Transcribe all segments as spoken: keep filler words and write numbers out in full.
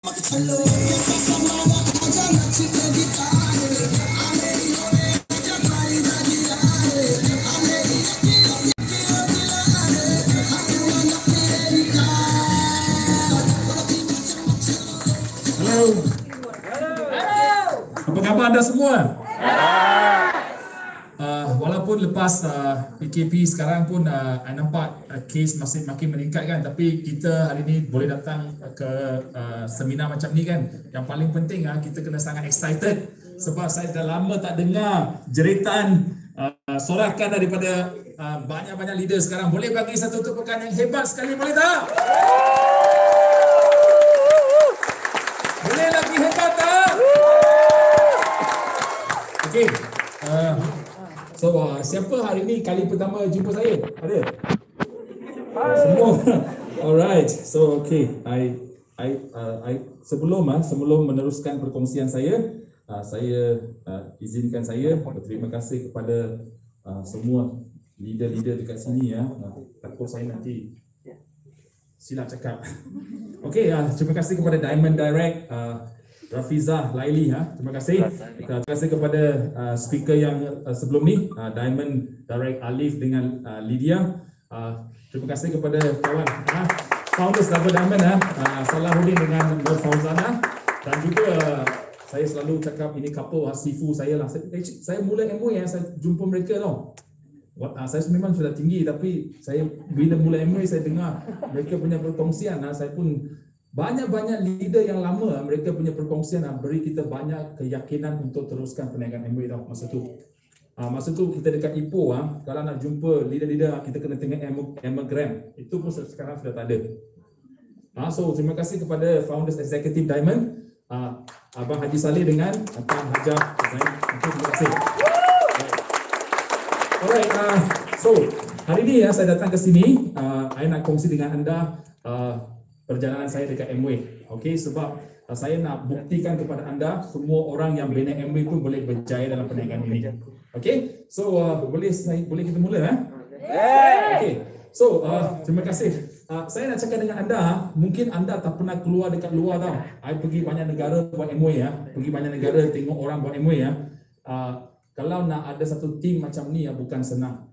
Apa khabar anda semua? Uh, walaupun lepas uh, P K P sekarang pun uh, I nampak uh, kes masih makin meningkat kan, tapi kita hari ni boleh datang ke uh, seminar macam ni kan. Yang paling penting uh, kita kena sangat excited sebab saya dah lama tak dengar jeritan uh, sorakan daripada uh, banyak-banyak leader sekarang. Boleh bagi satu tepukan yang hebat sekali, boleh tak? Boleh lagi hebat tak? Okey. Uh, so uh, siapa hari ni kali pertama jumpa saya? Ada? Uh, semua. Alright. So okay. I I uh, I sebelum uh, sebelum meneruskan perkongsian saya, uh, saya uh, izinkan saya berterima kasih kepada uh, semua leader-leader dekat sini ya. Uh, takut saya nanti silap cakap. Okey, uh, terima kasih kepada Diamond Direct, uh, Rafizah Laili, ha. Terima kasih. Terima kasih kepada uh, speaker yang uh, sebelum ni, uh, Diamond Direct Alif dengan uh, Lydia. Uh, terima kasih kepada kawan uh, founders Double Diamond, uh, uh, Salahuddin dengan Nur Fauzana. Dan juga uh, saya selalu cakap ini couple Hasifu saya lah. Saya, saya mula M O A, saya jumpa mereka tau. Uh, saya memang sudah tinggi, tapi saya bila mula M O A saya dengar mereka punya perkongsian, uh, saya pun banyak-banyak leader yang lama mereka punya perkongsian uh, beri kita banyak keyakinan untuk teruskan perniagaan M O A tau masa tu. Uh, masa tu kita dekat Ipoh, uh, kalau nak jumpa leader-leader uh, kita kena tengok Emagram. Itu pun sekarang sudah tak ada. Uh, so terima kasih kepada founders Executive Diamond, uh, Abang Haji Saleh dengan Abang Hajar Zain. Terima kasih. Alright, uh, so hari ni ya, saya datang ke sini, uh, saya nak kongsi dengan anda uh, perjalanan saya dekat M O A. Okay, sebab uh, saya nak buktikan kepada anda semua orang yang bina M O A pun boleh berjaya dalam perniagaan ini. Okay, so uh, boleh saya boleh kita mula eh? Okay, so uh, terima kasih. Uh, saya nak cakap dengan anda, mungkin anda tak pernah keluar dekat luar tau. Saya pergi banyak negara buat M O A ya, pergi banyak negara tengok orang buat M O A ya. Uh, Kalau nak ada satu tim macam ni ya, bukan senang.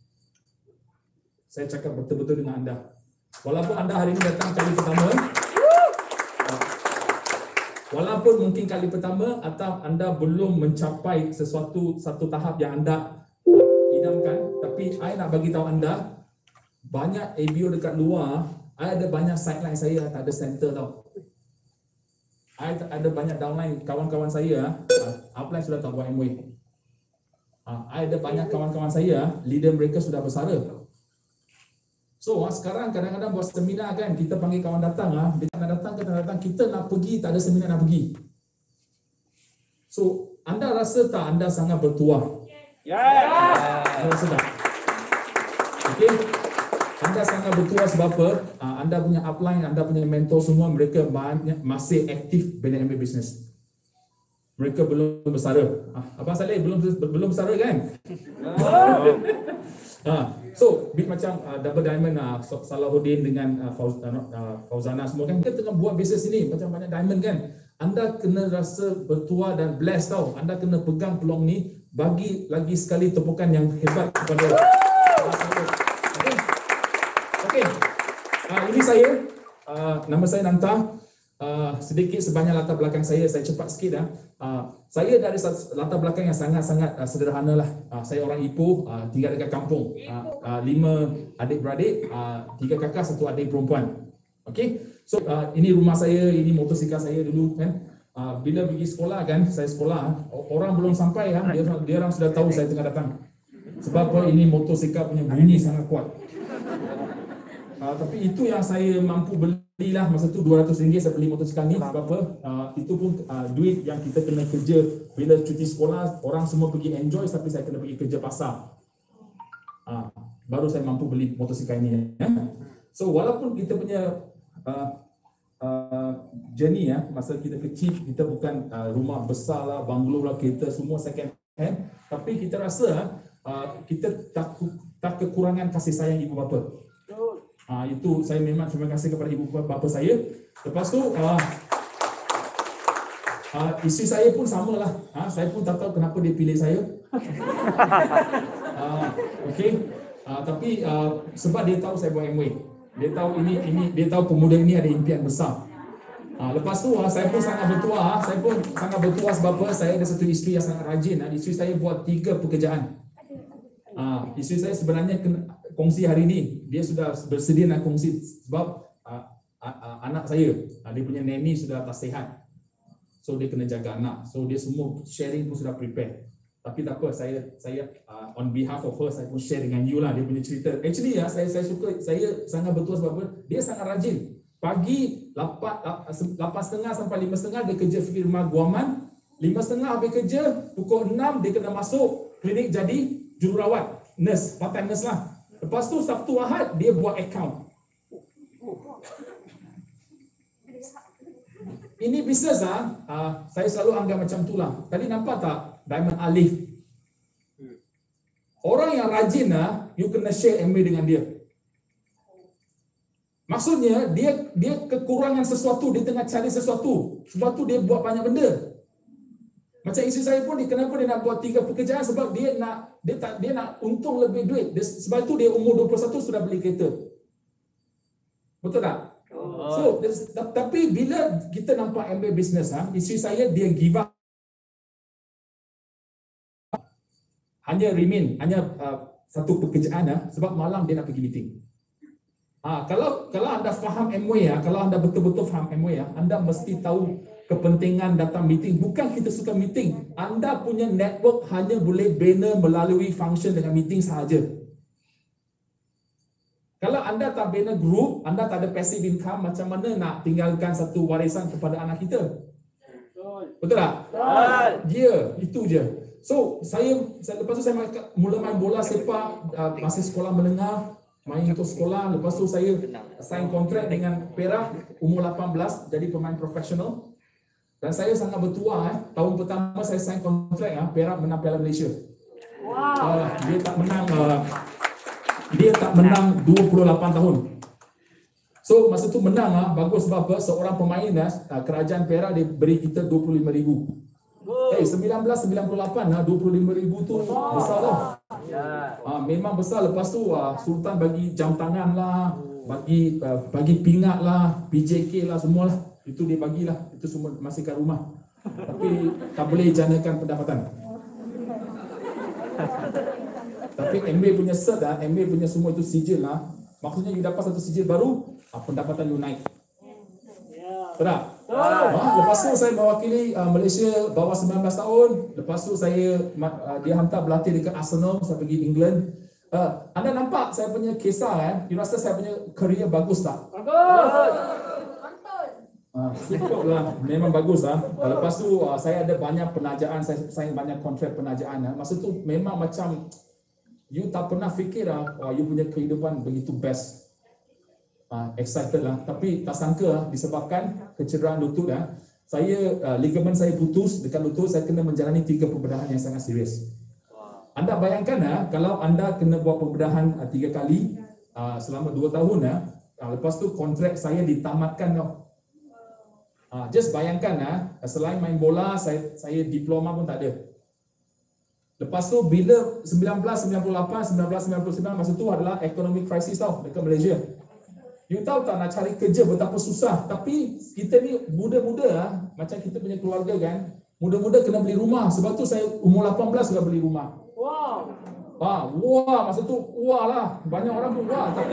Saya cakap betul-betul dengan anda. Walaupun anda hari ini datang kali pertama, walaupun mungkin kali pertama atau anda belum mencapai sesuatu satu tahap yang anda idamkan, tapi saya nak bagi tahu anda, banyak A B O dekat luar, saya ada banyak sideline saya tak ada center tau. Saya ada banyak downline kawan-kawan saya, upline sudah tak buat M O A. Uh, ada banyak kawan-kawan saya, leader mereka sudah bersara. So uh, sekarang kadang-kadang buat seminar kan, kita panggil kawan datang, uh, dia nak datang ke tak datang, kita nak pergi, tak ada seminar nak pergi. So anda rasa tak anda sangat bertuah? Ya. Yeah. Anda rasa tak? Okay. Anda sangat bertuah sebab apa? Uh, anda punya upline, anda punya mentor semua, mereka banyak masih aktif bina M B A business. Mereka belum bersara. Ah, Abang Saleh belum belum bersara kan? Oh. ah, so, bit macam uh, Double Diamond, uh, Salahuddin dengan uh, Fauz, uh, Fauzana semua kan, kita tengah buat bisnes ini macam banyak diamond kan. Anda kena rasa bertuah dan blessed tau. Anda kena pegang peluang ni, bagi lagi sekali tepukan yang hebat kepada Okey. Okey. Uh, ini saya, uh, nama saya Nanta. Uh, sedikit sebanyak latar belakang saya, saya cepat sikit dah. Uh, saya dari latar belakang yang sangat-sangat uh, sederhana lah. Uh, saya orang Ipoh, uh, tinggal dekat kampung. Uh, uh, lima adik-beradik, uh, tiga kakak, satu adik perempuan. Okay, so uh, ini rumah saya, ini motosikal saya dulu kan. Uh, bila pergi sekolah kan, saya sekolah, orang belum sampai kan, dia, dia orang sudah tahu saya tengah datang. Sebab apa? Ini motosikal punya bunyi sangat kuat. Uh, tapi itu yang saya mampu belilah masa tu, dua ratus ringgit saya beli motosikal ni. Sebab apa? Uh, itu pun uh, duit yang kita kena kerja. Bila cuti sekolah, orang semua pergi enjoy, tapi saya kena pergi kerja pasar. Uh, baru saya mampu beli motosikal ini. Ya. So walaupun kita punya uh, uh, journey ya, masa kita kecil, kita bukan uh, rumah besar lah, banglo lah, kita semua second hand. Tapi kita rasa uh, kita tak, tak kekurangan kasih sayang ibu bapa. Uh, itu saya memang terima kasih kepada ibu bapa saya. Lepas tu uh, Uh, isteri saya pun sama lah. Ha, saya pun tak tahu kenapa dia pilih saya. uh, okay. Uh, tapi uh, sebab dia tahu saya buat Amway. Dia tahu ini ini dia tahu pemuda ini ada impian besar. Uh, lepas tu uh, saya pun sangat bertuah. Uh, saya pun sangat bertuah sebab apa? Saya ada satu isteri yang sangat rajin. Uh, isteri saya buat tiga pekerjaan. Uh, isteri saya sebenarnya kena kongsi hari ini. Dia sudah bersedia nak kongsi sebab uh, uh, uh, anak saya, uh, dia punya nanny sudah tak sihat. So dia kena jaga anak. So dia semua sharing pun sudah prepare. Tapi tak apa, saya saya uh, on behalf of her saya pun share dengan you lah dia punya cerita. Actually ya, saya saya suka, saya sangat betul sebab apa? Dia sangat rajin. Pagi lapan setengah sampai lima setengah dia kerja firma guaman. Lima setengah habis kerja, pukul enam dia kena masuk klinik jadi jururawat, nurse, part time nurse lah. Lepas tu Sabtu Ahad dia buat account. Ini bisnes ah, uh, saya selalu anggap macam tu lah. Tadi nampak tak Diamond Alif? Orang yang rajin ah, you kena share Amway dengan dia. Maksudnya dia dia kekurangan sesuatu, dia tengah cari sesuatu. Sebab tu dia buat banyak benda. Macam isteri saya pun, dia, kenapa dia nak buat tiga pekerjaan? Sebab dia nak dia tak dia nak untung lebih duit. Dia, sebab tu dia umur dua puluh satu sudah beli kereta. Betul tak? So, tapi bila kita nampak Amway business, ha, isteri saya dia give up, hanya remain, hanya uh, satu pekerjaan, ha, sebab malam dia nak pergi meeting. Ha, kalau kalau anda faham Amway, ha, kalau anda betul-betul faham Amway, ha, anda mesti tahu kepentingan datang meeting. Bukan kita suka meeting, anda punya network hanya boleh bina melalui function dengan meeting sahaja. Kalau anda tak bina group, anda tak ada passive income, macam mana nak tinggalkan satu warisan kepada anak kita? Betul. Betul tak? Betul. Ya, itu je. So, saya, saya lepas tu saya mula main bola sepak, uh, masih sekolah menengah, main untuk sekolah. Lepas tu saya sign kontrak dengan Perak, umur lapan belas, jadi pemain profesional. Dan saya sangat bertuah. Eh. Tahun pertama saya sign kontrak, eh, Perak menang Piala Malaysia. Wow. Uh, dia tak menang... Uh, Dia tak menang dua puluh lapan tahun. So masa tu menang ah, bagus sebab apa? Seorang pemain ah, kerajaan Perak dia beri kita dua puluh lima ribu. Eh hey, seribu sembilan ratus sembilan puluh lapan ah, dua puluh lima ribu tu besar lah. Ah, memang besar. Lepas tu ah, Sultan bagi jam tangan lah, bagi ah, bagi pingat lah, P J K lah, semualah. Itu dia bagilah. Itu semua masih kat rumah. Tapi tak boleh janakan pendapatan. Tapi Amway punya cert lah, Amway punya semua itu sijil lah. Maksudnya you dapat satu sijil baru, ah, pendapatan you naik. Betul tak? Ah, lepas tu saya mewakili uh, Malaysia bawah sembilan belas tahun. Lepas tu saya uh, dia hantar berlatih dekat Arsenal, saya pergi England. Uh, anda nampak saya punya kisah eh? You rasa saya punya career bagus tak? Bagus. Ah, super lah, memang bagus lah. Lepas tu uh, saya ada banyak penajaan, saya sign banyak kontrak penajaan. Uh. Masa tu memang macam you tak pernah fikir lah, uh, you punya kehidupan begitu best. Uh, excited lah. Tapi tak sangka lah, disebabkan kecederaan lutut lah. Saya, uh, ligamen saya putus dekat lutut, saya kena menjalani tiga pembedahan yang sangat serius. Anda bayangkan lah, kalau anda kena buat pembedahan uh, tiga kali uh, selama dua tahun lah, uh, lepas tu kontrak saya ditamatkan tau. Uh, just bayangkan lah, selain main bola, saya, saya diploma pun tak ada. Lepas tu bila sembilan belas sembilan puluh lapan, sembilan belas sembilan puluh sembilan, masa tu adalah economic crisis tau dekat Malaysia. You tahu tak nak cari kerja betapa susah. Tapi kita ni muda-muda lah, macam kita punya keluarga kan, muda-muda kena beli rumah. Sebab tu saya umur lapan belas sudah beli rumah. Wow. Ah, wah, masa tu wah lah. Banyak orang pun wah. Tapi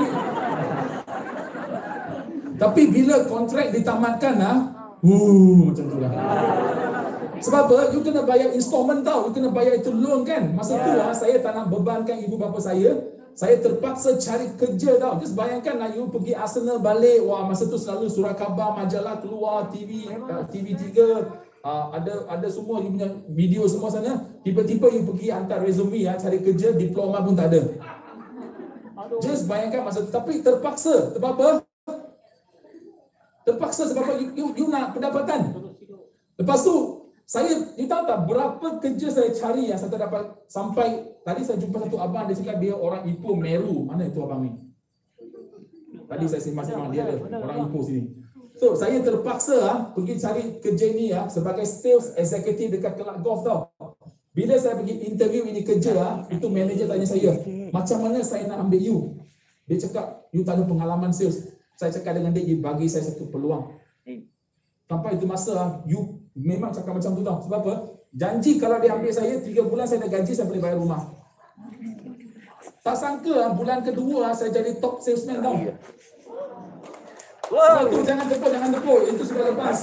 tapi bila kontrak ditamatkan lah, uh, macam tu lah. Sebab apa? You kena bayar installment tau. You kena bayar itu loan kan. Masa tu lah, saya tak nak bebankan ibu bapa saya. Saya terpaksa cari kerja tau. Just bayangkan lah, you pergi Arsenal balik. Wah, masa tu selalu surat khabar, majalah keluar, T V, uh, T V tiga. Uh, ada ada semua, you punya video semua sana. Tiba-tiba you pergi hantar resume ya, cari kerja, diploma pun tak ada. Just bayangkan masa tu. Tapi terpaksa. Sebab apa? Terpaksa sebab apa? You, you, you nak pendapatan. Lepas tu, saya, you tahu tak berapa kerja saya cari yang saya tak dapat. Sampai tadi saya jumpa satu abang, dia cakap dia orang Ipoh Meru. Mana itu abang ni? Tadi saya sembang-sembang dia ada orang Ipoh sini. So, saya terpaksa ah, pergi cari kerja ni ah, sebagai sales executive dekat kelab golf tau. Bila saya pergi interview ini kerja ah, itu manager tanya saya, macam mana saya nak ambil you? Dia cakap, you tak ada pengalaman sales. Saya cakap dengan dia, dia bagi saya satu peluang. Sampai itu masa ah, you memang cakap macam tu tau. Sebab apa? Janji kalau dia ambil saya, tiga bulan saya dah gaji, saya boleh bayar rumah. Tak sangka ah, bulan kedua ah, saya jadi top salesman tau. Sebab tu jangan tepuk, jangan tepuk. Itu sudah lepas.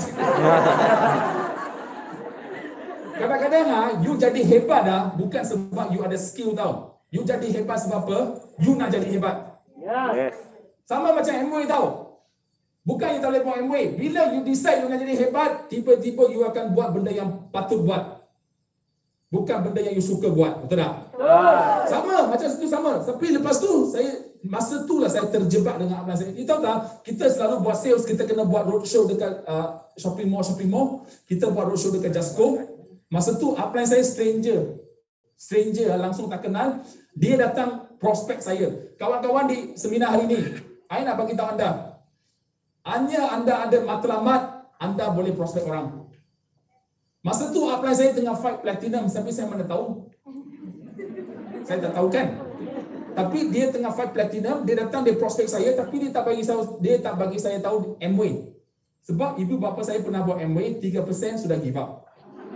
Kadang-kadang ah, you jadi hebat ah, bukan sebab you ada skill tau. You jadi hebat sebab apa? You nak jadi hebat. Yes. Sama macam Amway tau. Bukan you tak boleh buat Amway. Bila you decide you nak jadi hebat, tiba-tiba you akan buat benda yang patut buat. Bukan benda yang you suka buat. Betul tak? Ah. Sama, macam itu sama. Tapi lepas tu, saya masa tu lah saya terjebak dengan upline saya. You tahu tak, kita selalu buat sales, kita kena buat roadshow dekat uh, shopping mall, shopping mall. Kita buat roadshow dekat Jasco. Masa tu upline saya stranger. Stranger, langsung tak kenal. Dia datang prospek saya. Kawan-kawan di seminar hari ni, saya nak bagi tahu anda. Hanya anda ada matlamat, anda boleh prospek orang. Masa tu upline saya tengah fight platinum, tapi saya mana tahu. Saya tak tahu kan. Tapi dia tengah fight platinum, dia datang dia prospek saya, tapi dia tak bagi saya dia tak bagi saya tahu Amway. Sebab ibu bapa saya pernah buat Amway, tiga peratus sudah give up.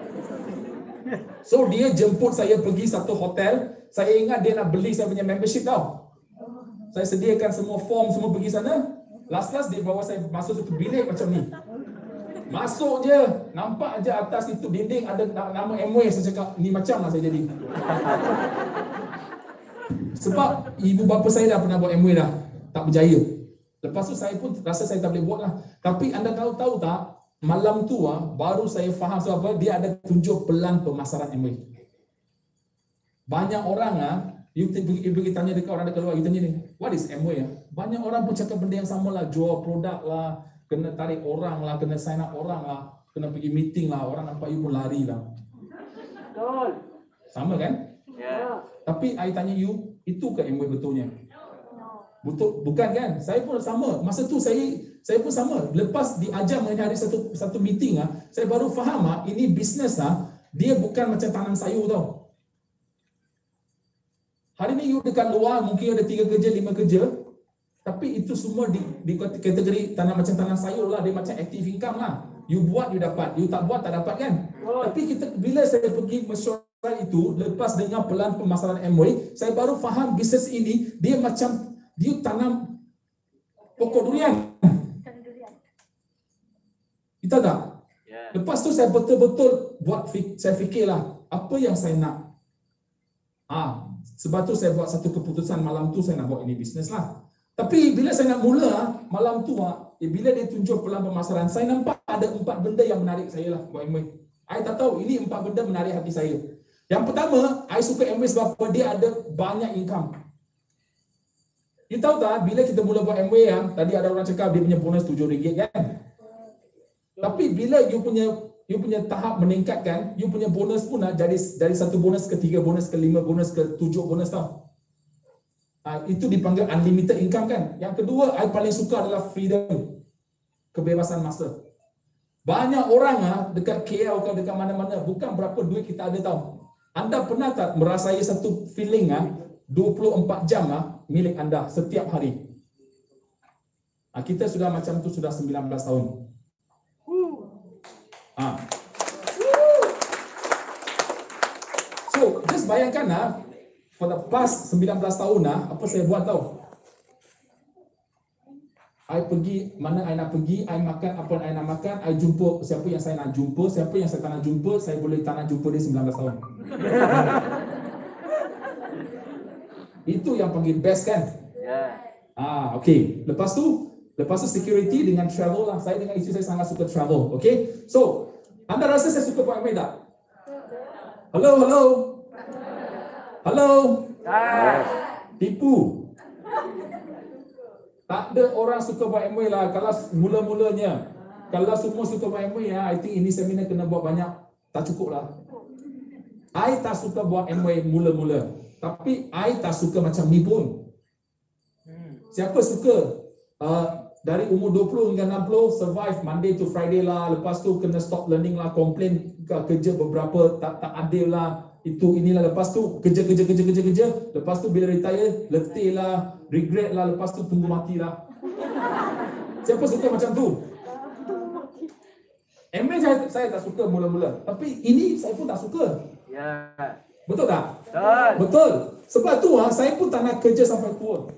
So dia jemput saya pergi satu hotel. Saya ingat dia nak beli saya punya membership tau. Saya sediakan semua form, semua pergi sana. Last-last dia bawa saya masuk satu bilik macam ni. Masuk je, nampak je atas itu dinding ada nama Amway. Saya cakap, ni macam lah saya jadi. Sebab ibu bapa saya dah pernah buat Amway dah, tak berjaya. Lepas tu saya pun rasa saya tak boleh buat lah. Tapi anda tahu-tahu tak, malam tu ah, baru saya faham sebab apa, dia ada tunjuk pelan pemasaran Amway. Banyak orang ah, you pergi tanya dekat orang dekat luar, you tanya ni, what is Amway ah? Banyak orang pun cakap benda yang sama lah, jual produk lah, kena tarik orang lah, kena sign up orang lah, kena pergi meeting lah, orang nampak you pun lari lah. Betul. Sama kan? Ya. Tapi I tanya you, itu ke Amway betulnya? Betul, bukan kan? Saya pun sama. Masa tu saya saya pun sama. Lepas diajar mengenai hari satu satu meeting ah, saya baru faham ah, ini bisnes ah, dia bukan macam tanam sayur tau. Hari ni you dekat luar mungkin ada tiga kerja, lima kerja, tapi itu semua di, di kategori tanam macam tanam sayur lah, dia macam active income lah. You buat, you dapat. You tak buat, tak dapat kan? Oh. Tapi kita bila saya pergi mesyuarat itu, lepas dengar pelan pemasaran Amway, saya baru faham bisnes ini, dia macam, dia tanam pokok durian. Kita tak? Yeah. Lepas tu saya betul-betul buat, saya fikirlah, apa yang saya nak? Ah, sebab tu saya buat satu keputusan malam tu, saya nak buat ini bisnes lah. Tapi bila saya nak mula, malam tu, eh, bila dia tunjuk pelan pemasaran, saya nampak ada empat benda yang menarik saya lah buat Amway. I tak tahu, ini empat benda menarik hati saya. Yang pertama, I suka Amway sebab dia ada banyak income. You tahu tak, bila kita mula buat Amway, ya, tadi ada orang cakap dia punya bonus tujuh ringgit kan? Tapi bila you punya you punya tahap meningkatkan, you punya bonus pun lah, dari dari satu bonus ke tiga bonus ke lima bonus ke tujuh bonus tau. Uh, itu dipanggil unlimited income kan. Yang kedua, I paling suka adalah freedom, kebebasan masa. Banyak orang ah dekat K L ke dekat mana-mana, bukan berapa duit kita ada tau. Anda pernah tak merasai satu feeling ah dua puluh empat jam ah milik anda setiap hari? Ah, kita sudah macam tu sudah sembilan belas tahun. Ah. So, just bayangkan ah, for the past sembilan belas tahun ah, apa saya buat tau? I pergi mana I nak pergi, I makan apa yang I nak makan, I jumpa siapa yang saya nak jumpa, siapa yang saya tak nak jumpa, saya boleh tak nak jumpa dia sembilan belas tahun. Itu yang panggil best kan? Yeah. Ah, okay. Lepas tu, lepas tu security dengan travel lah. Saya dengan isteri saya sangat suka travel. Okay? So, anda rasa saya suka buat Amway tak? Hello, hello. Hello. Yes. Tipu. Tak ada orang suka buat Amway lah. Kalau mula-mulanya, kalau semua suka buat Amway, ya, I think ini seminar kena buat banyak. Tak cukup lah. I tak suka buat Amway mula-mula. Tapi I tak suka macam ni pun. Siapa suka uh, dari umur dua puluh hingga enam puluh, survive Monday to Friday lah, lepas tu kena stop learning lah, komplain kerja beberapa tak tak adil lah, itu inilah, lepas tu kerja kerja kerja kerja kerja, lepas tu bila retire letih lah, regret lah, lepas tu tunggu mati lah. Siapa suka macam tu? M A saya, saya tak suka mula-mula, tapi ini saya pun tak suka. Ya. Betul tak? Betul. Betul. Sebab tu ah, saya pun tak nak kerja sampai tua.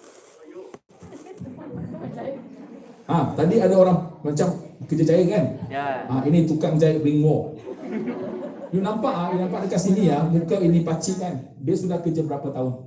Ah, tadi ada orang macam kerja jahit kan? Ya. Ah, ini tukang jahit ringmo. You nampak ah, you nampak dekat sini ah, muka ini pacik kan? Dia sudah kerja berapa tahun?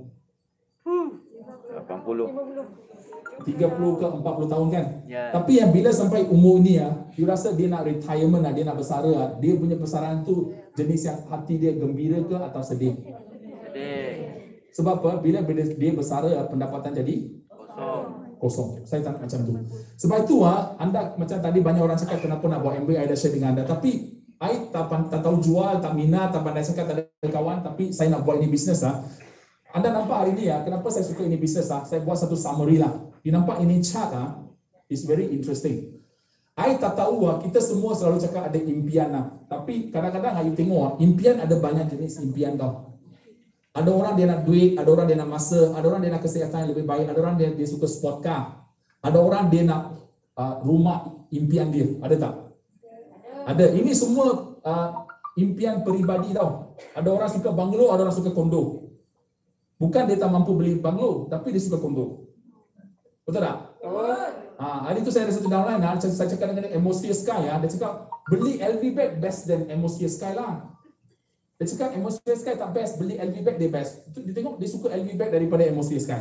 lapan puluh. tiga puluh ke empat puluh tahun kan? Ya. Tapi yang bila sampai umur ni ah, you rasa dia nak retirement ah, dia nak bersara ah, dia punya besaran tu jenis yang hati dia gembira ke atau sedih? Sedih. Sebab apa? Bila bila dia bersara ah, pendapatan jadi Kosong. kosong. Saya tak nak macam tu. Sebab itu ah, anda macam tadi banyak orang cakap kenapa nak buat M B A, I dah share dengan anda. Tapi I tak, tak tahu jual, tak minat, tak pandai cakap, tak ada kawan. Tapi saya nak buat ini bisnes ah. Anda nampak hari ni ya, kenapa saya suka ini bisnes ah? Saya buat satu summary lah. You nampak ini chart ah, is very interesting. I tak tahu ah, kita semua selalu cakap ada impian lah. Tapi kadang-kadang I tengok ah, impian ada banyak jenis impian tau. Ada orang dia nak duit, ada orang dia nak masa, ada orang dia nak kesihatan yang lebih baik, ada orang dia, dia suka sport car, ada orang dia nak uh, rumah impian dia, ada tak? Ada. Ini semua uh, impian peribadi tau. Ada orang suka banglo, ada orang suka kondo. Bukan dia tak mampu beli banglo, tapi dia suka kondo. Betul tak? Ah, hari tu saya ada satu downline, ah, saya cakap dengan Atmosphere Sky, ah, dia cakap beli L V bag best than Atmosphere Sky lah. Dia cakap Atmosphere Sky tak best, beli L V bag dia best. Itu dia tengok dia suka L V bag daripada Atmosphere Sky.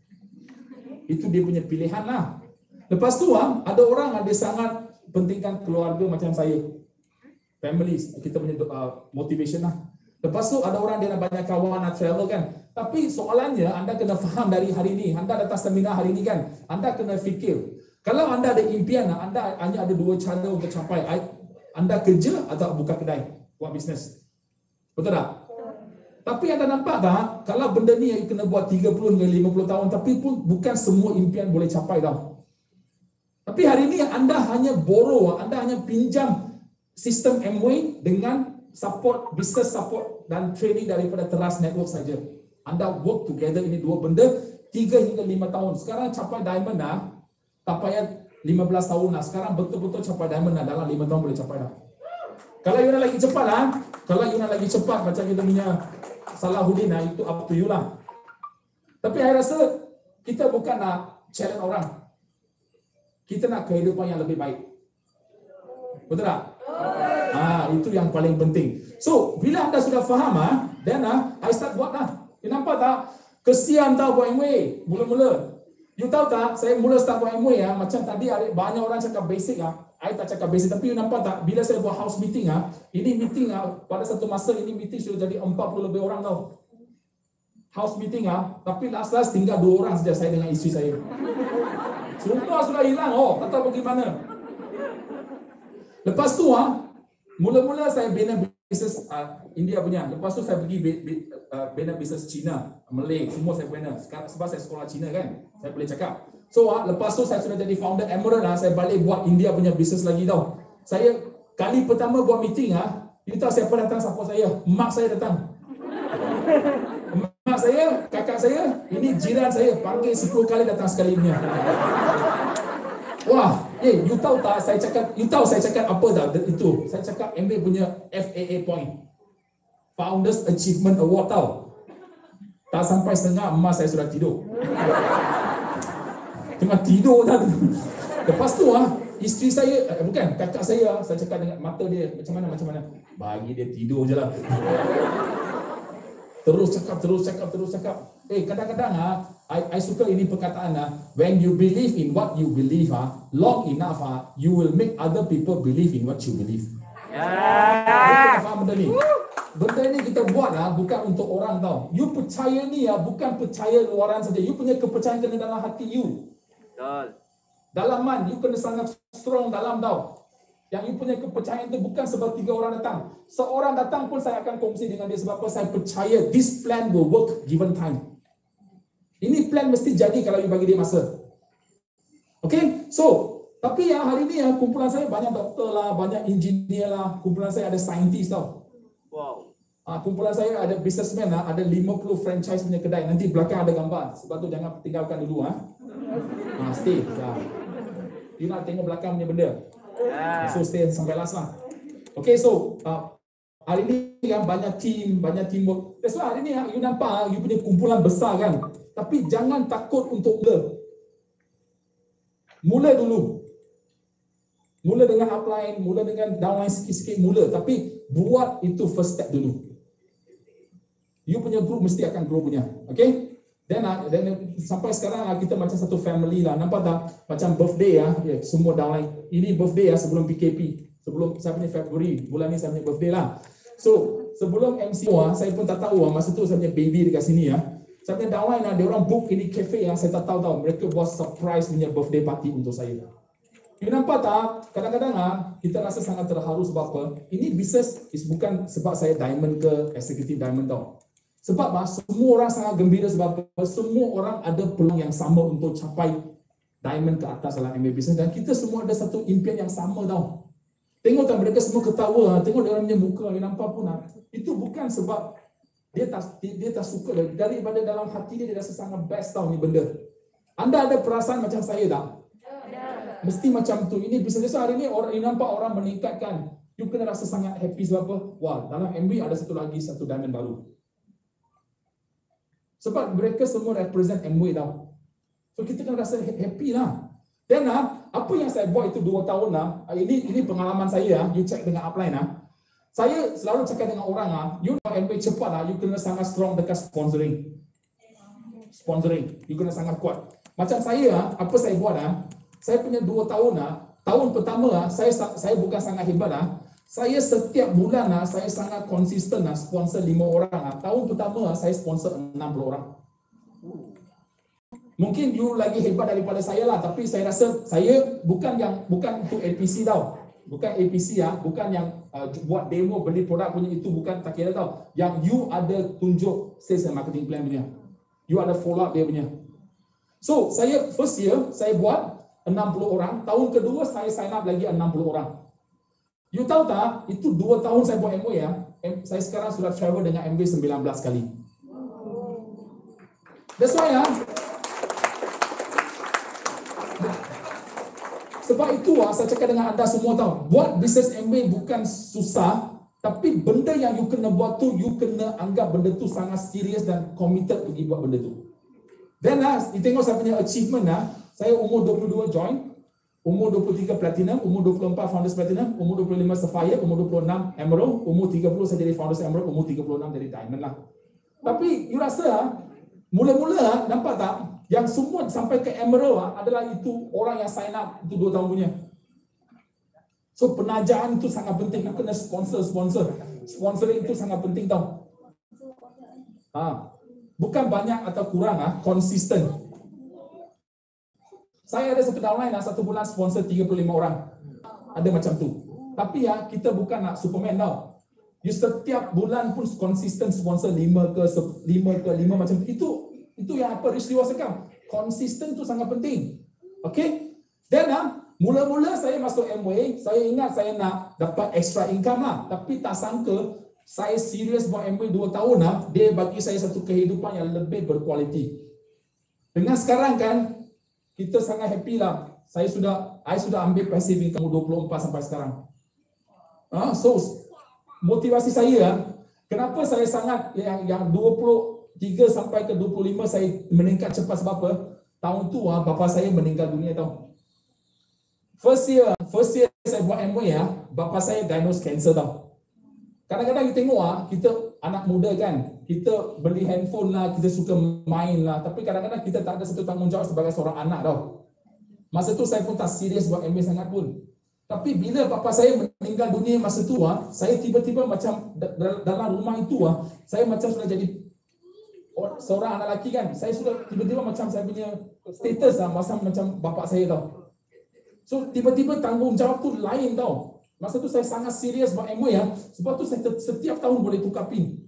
Itu dia punya pilihan lah. Lepas tu ah, ada orang ada sangat pentingkan keluarga macam saya. Families, kita punya uh, motivation lah. Lepas tu ada orang dia nak banyak kawan, nak travel kan. Tapi soalannya anda kena faham dari hari ni. Anda datang seminar hari ni kan. Anda kena fikir. Kalau anda ada impian, anda hanya ada dua cara untuk capai. Anda kerja atau buka kedai, buat bisnes. Betul tak? Tapi anda nampak tak? Kalau benda ni kena buat tiga puluh hingga lima puluh tahun, tapi pun bukan semua impian boleh capai tau. Tapi hari ini anda hanya borrow, anda hanya pinjam sistem Amway dengan support, business support dan training daripada Teras Network saja. Anda work together ini dua benda tiga hingga lima tahun. Sekarang capai diamond dah, tak payah lima belas tahun lah. Sekarang betul-betul capai diamond dah, dalam lima tahun boleh capai dah. Kalau you nak lagi cepat lah, kalau you nak lagi cepat macam kita punya Salahuddin lah, itu up to you lah. Tapi saya rasa kita bukan nak challenge orang. Kita nak kehidupan yang lebih baik. Betul tak? Ah, itu yang paling penting. So, bila anda sudah faham ah, then ah, I start buat lah. You nampak tak? Kesian tau buat Amway mula-mula. You tahu tak? Saya mula start buat Amway ah, macam tadi banyak orang cakap basic ah. I tak cakap basic, tapi you nampak tak? Bila saya buat house meeting ah, ini meeting ah, pada satu masa ini meeting sudah jadi empat puluh lebih orang tau. House meeting ah, tapi last-last tinggal dua orang saja, saya dengan isteri saya. Semua sudah hilang, oh, tak tahu bagaimana. Lepas tu ah, mula-mula saya bina bisnes uh, India punya. Lepas tu saya pergi be, be, uh, bina bisnes Cina, Malay, semua saya bina. Sekarang sebab saya sekolah Cina kan, saya boleh cakap. So ah, lepas tu saya sudah jadi founder Emerald ah, saya balik buat India punya bisnes lagi tau. Saya kali pertama buat meeting ah, you tahu siapa datang support saya? Mak saya datang. Mak saya, kakak saya, ini jiran saya, panggil sepuluh kali datang sekali punya. Wah, eh, you tahu tak saya cakap, you tahu saya cakap apa tak itu? Saya cakap M B A punya F A A point. Founders Achievement Award tau. Tak sampai setengah emas saya sudah tidur. Tengah tidur tadi. Lepas tu ah, isteri saya, eh, bukan, kakak saya, saya cakap dengan mata dia, macam mana, macam mana? Bagi dia tidur je lah. Terus cakap, terus cakap, terus cakap. Eh, kadang-kadang ah, I, I suka ini perkataan ah, when you believe in what you believe ah, long enough ah, you will make other people believe in what you believe. Ya. Faham benda ni? Benda ni kita buat ah, bukan untuk orang tau. You percaya ni ah, bukan percaya luaran saja. You punya kepercayaan kena dalam hati you. Betul. Dalaman, you kena sangat strong dalam tau. Yang you punya kepercayaan itu bukan sebab tiga orang datang. Seorang datang pun saya akan kongsi dengan dia sebab apa? Saya percaya this plan will work given time. Ini plan mesti jadi kalau you bagi dia masa. Okay, so tapi ya hari ni ya kumpulan saya banyak doktor lah, banyak engineer lah, kumpulan saya ada saintis tau. Wow. Ah, kumpulan saya ada businessman lah, ada lima puluh franchise punya kedai. Nanti belakang ada gambar. Sebab tu jangan tinggalkan dulu ah. Ha. Ah, stay. Ya. You nak tengok belakang punya benda. Yeah. So stay sampai last lah. Okay, so uh, hari ni kan banyak team, banyak teamwork. That's why hari ni you nampak you punya kumpulan besar kan. Tapi jangan takut untuk mula. Mula dulu. Mula dengan upline, mula dengan downline sikit-sikit mula. Tapi buat itu first step dulu. You punya group mesti akan grow punya. Okay? Dan then, sampai sekarang kita macam satu family lah. Nampak tak? Macam birthday ya, ya semua downline. Ini birthday ya sebelum P K P. Sebelum saya punya Februari. Bulan ni saya punya birthday lah. So, sebelum M C O saya pun tak tahu masa tu saya punya baby dekat sini ya. Saya punya downline lah, dia orang book ini cafe yang saya tak tahu tau. Mereka buat surprise punya birthday party untuk saya. You nampak tak? Kadang-kadang ah, kita rasa sangat terharu sebab apa? Ini bisnes is bukan sebab saya diamond ke executive diamond tau. Sebab ah, semua orang sangat gembira sebab apa? Semua orang ada peluang yang sama untuk capai diamond ke atas dalam M B A business dan kita semua ada satu impian yang sama tau. Tengok tak mereka semua ketawa, tengok dia orang punya muka, you nampak pun ah. Itu bukan sebab dia tak dia, dia tak suka daripada dalam hati dia dia rasa sangat best tau ni benda. Anda ada perasaan macam saya tak? Mesti macam tu. Ini bisnes hari ni orang you nampak orang meningkatkan. You kena rasa sangat happy sebab apa? Wah, dalam M B A ada satu lagi satu diamond baru. Sebab mereka semua represent M W tau. So kita kena rasa happy lah. Dan ah, apa yang saya buat itu dua tahun lah. Ini ini pengalaman saya ah. You check dengan upline ah. Saya selalu cakap dengan orang ah, you nak M B A cepat ah, you kena sangat strong dekat sponsoring. Sponsoring, you kena sangat kuat. Macam saya ah, apa saya buat ah? Saya punya dua tahun lah, tahun pertama lah, saya saya bukan sangat hebat lah. Saya setiap bulan lah, saya sangat konsisten lah, sponsor lima orang lah. Tahun pertama lah, saya sponsor enam puluh orang. Mungkin you lagi hebat daripada saya lah, tapi saya rasa saya bukan yang bukan tu A P C tau. Bukan A P C ya, bukan yang uh, buat demo beli produk punya itu bukan tak kira tau. Yang you ada tunjuk sales and marketing plan punya. You ada follow up dia punya. So, saya first year saya buat enam puluh orang, tahun kedua saya sign up lagi enam puluh orang. You tahu tak, itu dua tahun saya buat M W A ya, saya sekarang sudah travel dengan M W A sembilan belas kali. That's why ya. Sebab itu saya cakap dengan anda semua tahu, buat bisnes M W A bukan susah, tapi benda yang you kena buat tu, you kena anggap benda tu sangat serius dan committed pergi buat benda tu. Dan lah, you tengok saya punya achievement lah. Saya umur dua puluh dua join, umur dua puluh tiga platinum, umur dua puluh empat founders platinum, umur dua puluh lima sapphire, umur dua puluh enam emerald, umur tiga puluh saya jadi founders emerald, umur tiga puluh enam jadi diamond lah. Tapi you rasa mula-mula nampak tak yang semua sampai ke emerald adalah itu orang yang sign up itu dua tahun punya. So penajaan itu sangat penting. You kena sponsor sponsor. Sponsoring itu sangat penting tau. Ha. Bukan banyak atau kurang ah, konsisten. Saya ada satu downline lah, satu bulan sponsor tiga puluh lima orang. Ada macam tu. Tapi ya, kita bukan nak Superman tau. You setiap bulan pun konsisten sponsor lima ke lima ke lima macam tu. Itu itu yang apa Rich Liwa cakap. Konsisten tu sangat penting. Okay? Dan ah, mula-mula saya masuk M W A, saya ingat saya nak dapat extra income lah. Tapi tak sangka, saya serius buat M W A dua tahun lah. Dia bagi saya satu kehidupan yang lebih berkualiti. Dengan sekarang kan, kita sangat happy lah. Saya sudah, saya sudah ambil passive income dua puluh empat sampai sekarang. Ah, so motivasi saya, kenapa saya sangat yang yang dua puluh tiga sampai ke dua puluh lima saya meningkat cepat sebab apa? Tahun tu ah bapa saya meninggal dunia tau. First year, first year saya buat M W A, bapa saya diagnose cancer tau. Kadang-kadang kita tengok ah, kita anak muda kan, kita beli handphone lah, kita suka main lah, tapi kadang-kadang kita tak ada satu tanggungjawab sebagai seorang anak tau. Masa tu saya pun tak serius buat M B A sangat pun. Tapi bila bapa saya meninggal dunia masa tu ah, saya tiba-tiba macam dalam rumah itu ah, saya macam sudah jadi seorang anak lelaki kan. Saya sudah tiba-tiba macam saya punya status ah, masa macam bapa saya tau. So tiba-tiba tanggungjawab tu lain tau. Masa tu saya sangat serius buat M W A, sebab tu saya setiap tahun boleh tukar pin.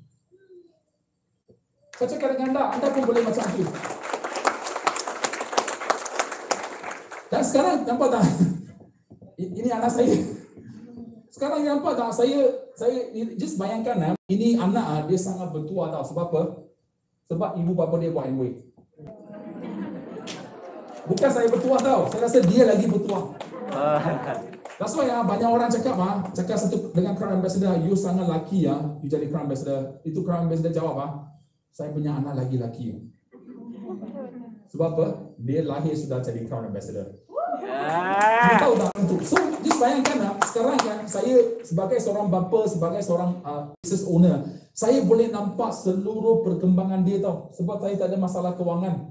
Saya cakap dengan anda, anda pun boleh macam tu. Dan Dan sekarang nampak tak? Ini anak saya. Sekarang nampak tak? Saya, saya just bayangkan ah, ini anak ah, dia sangat bertuah tau. Sebab apa? Sebab ibu bapa dia buat Amway. Bukan saya bertuah tau. Saya rasa dia lagi bertuah. That's why ya, banyak orang cakap ah, cakap satu dengan Crown Ambassador, you sangat lucky ya, you jadi Crown Ambassador. Itu Crown Ambassador jawab ah, saya punya anak lagi laki. Sebab apa? Dia lahir sudah jadi Crown Ambassador. Kita tahu tak untuk. So, just bayangkan ah, sekarang kan saya sebagai seorang bapa, sebagai seorang uh, business owner, saya boleh nampak seluruh perkembangan dia tau. Sebab saya tak ada masalah kewangan.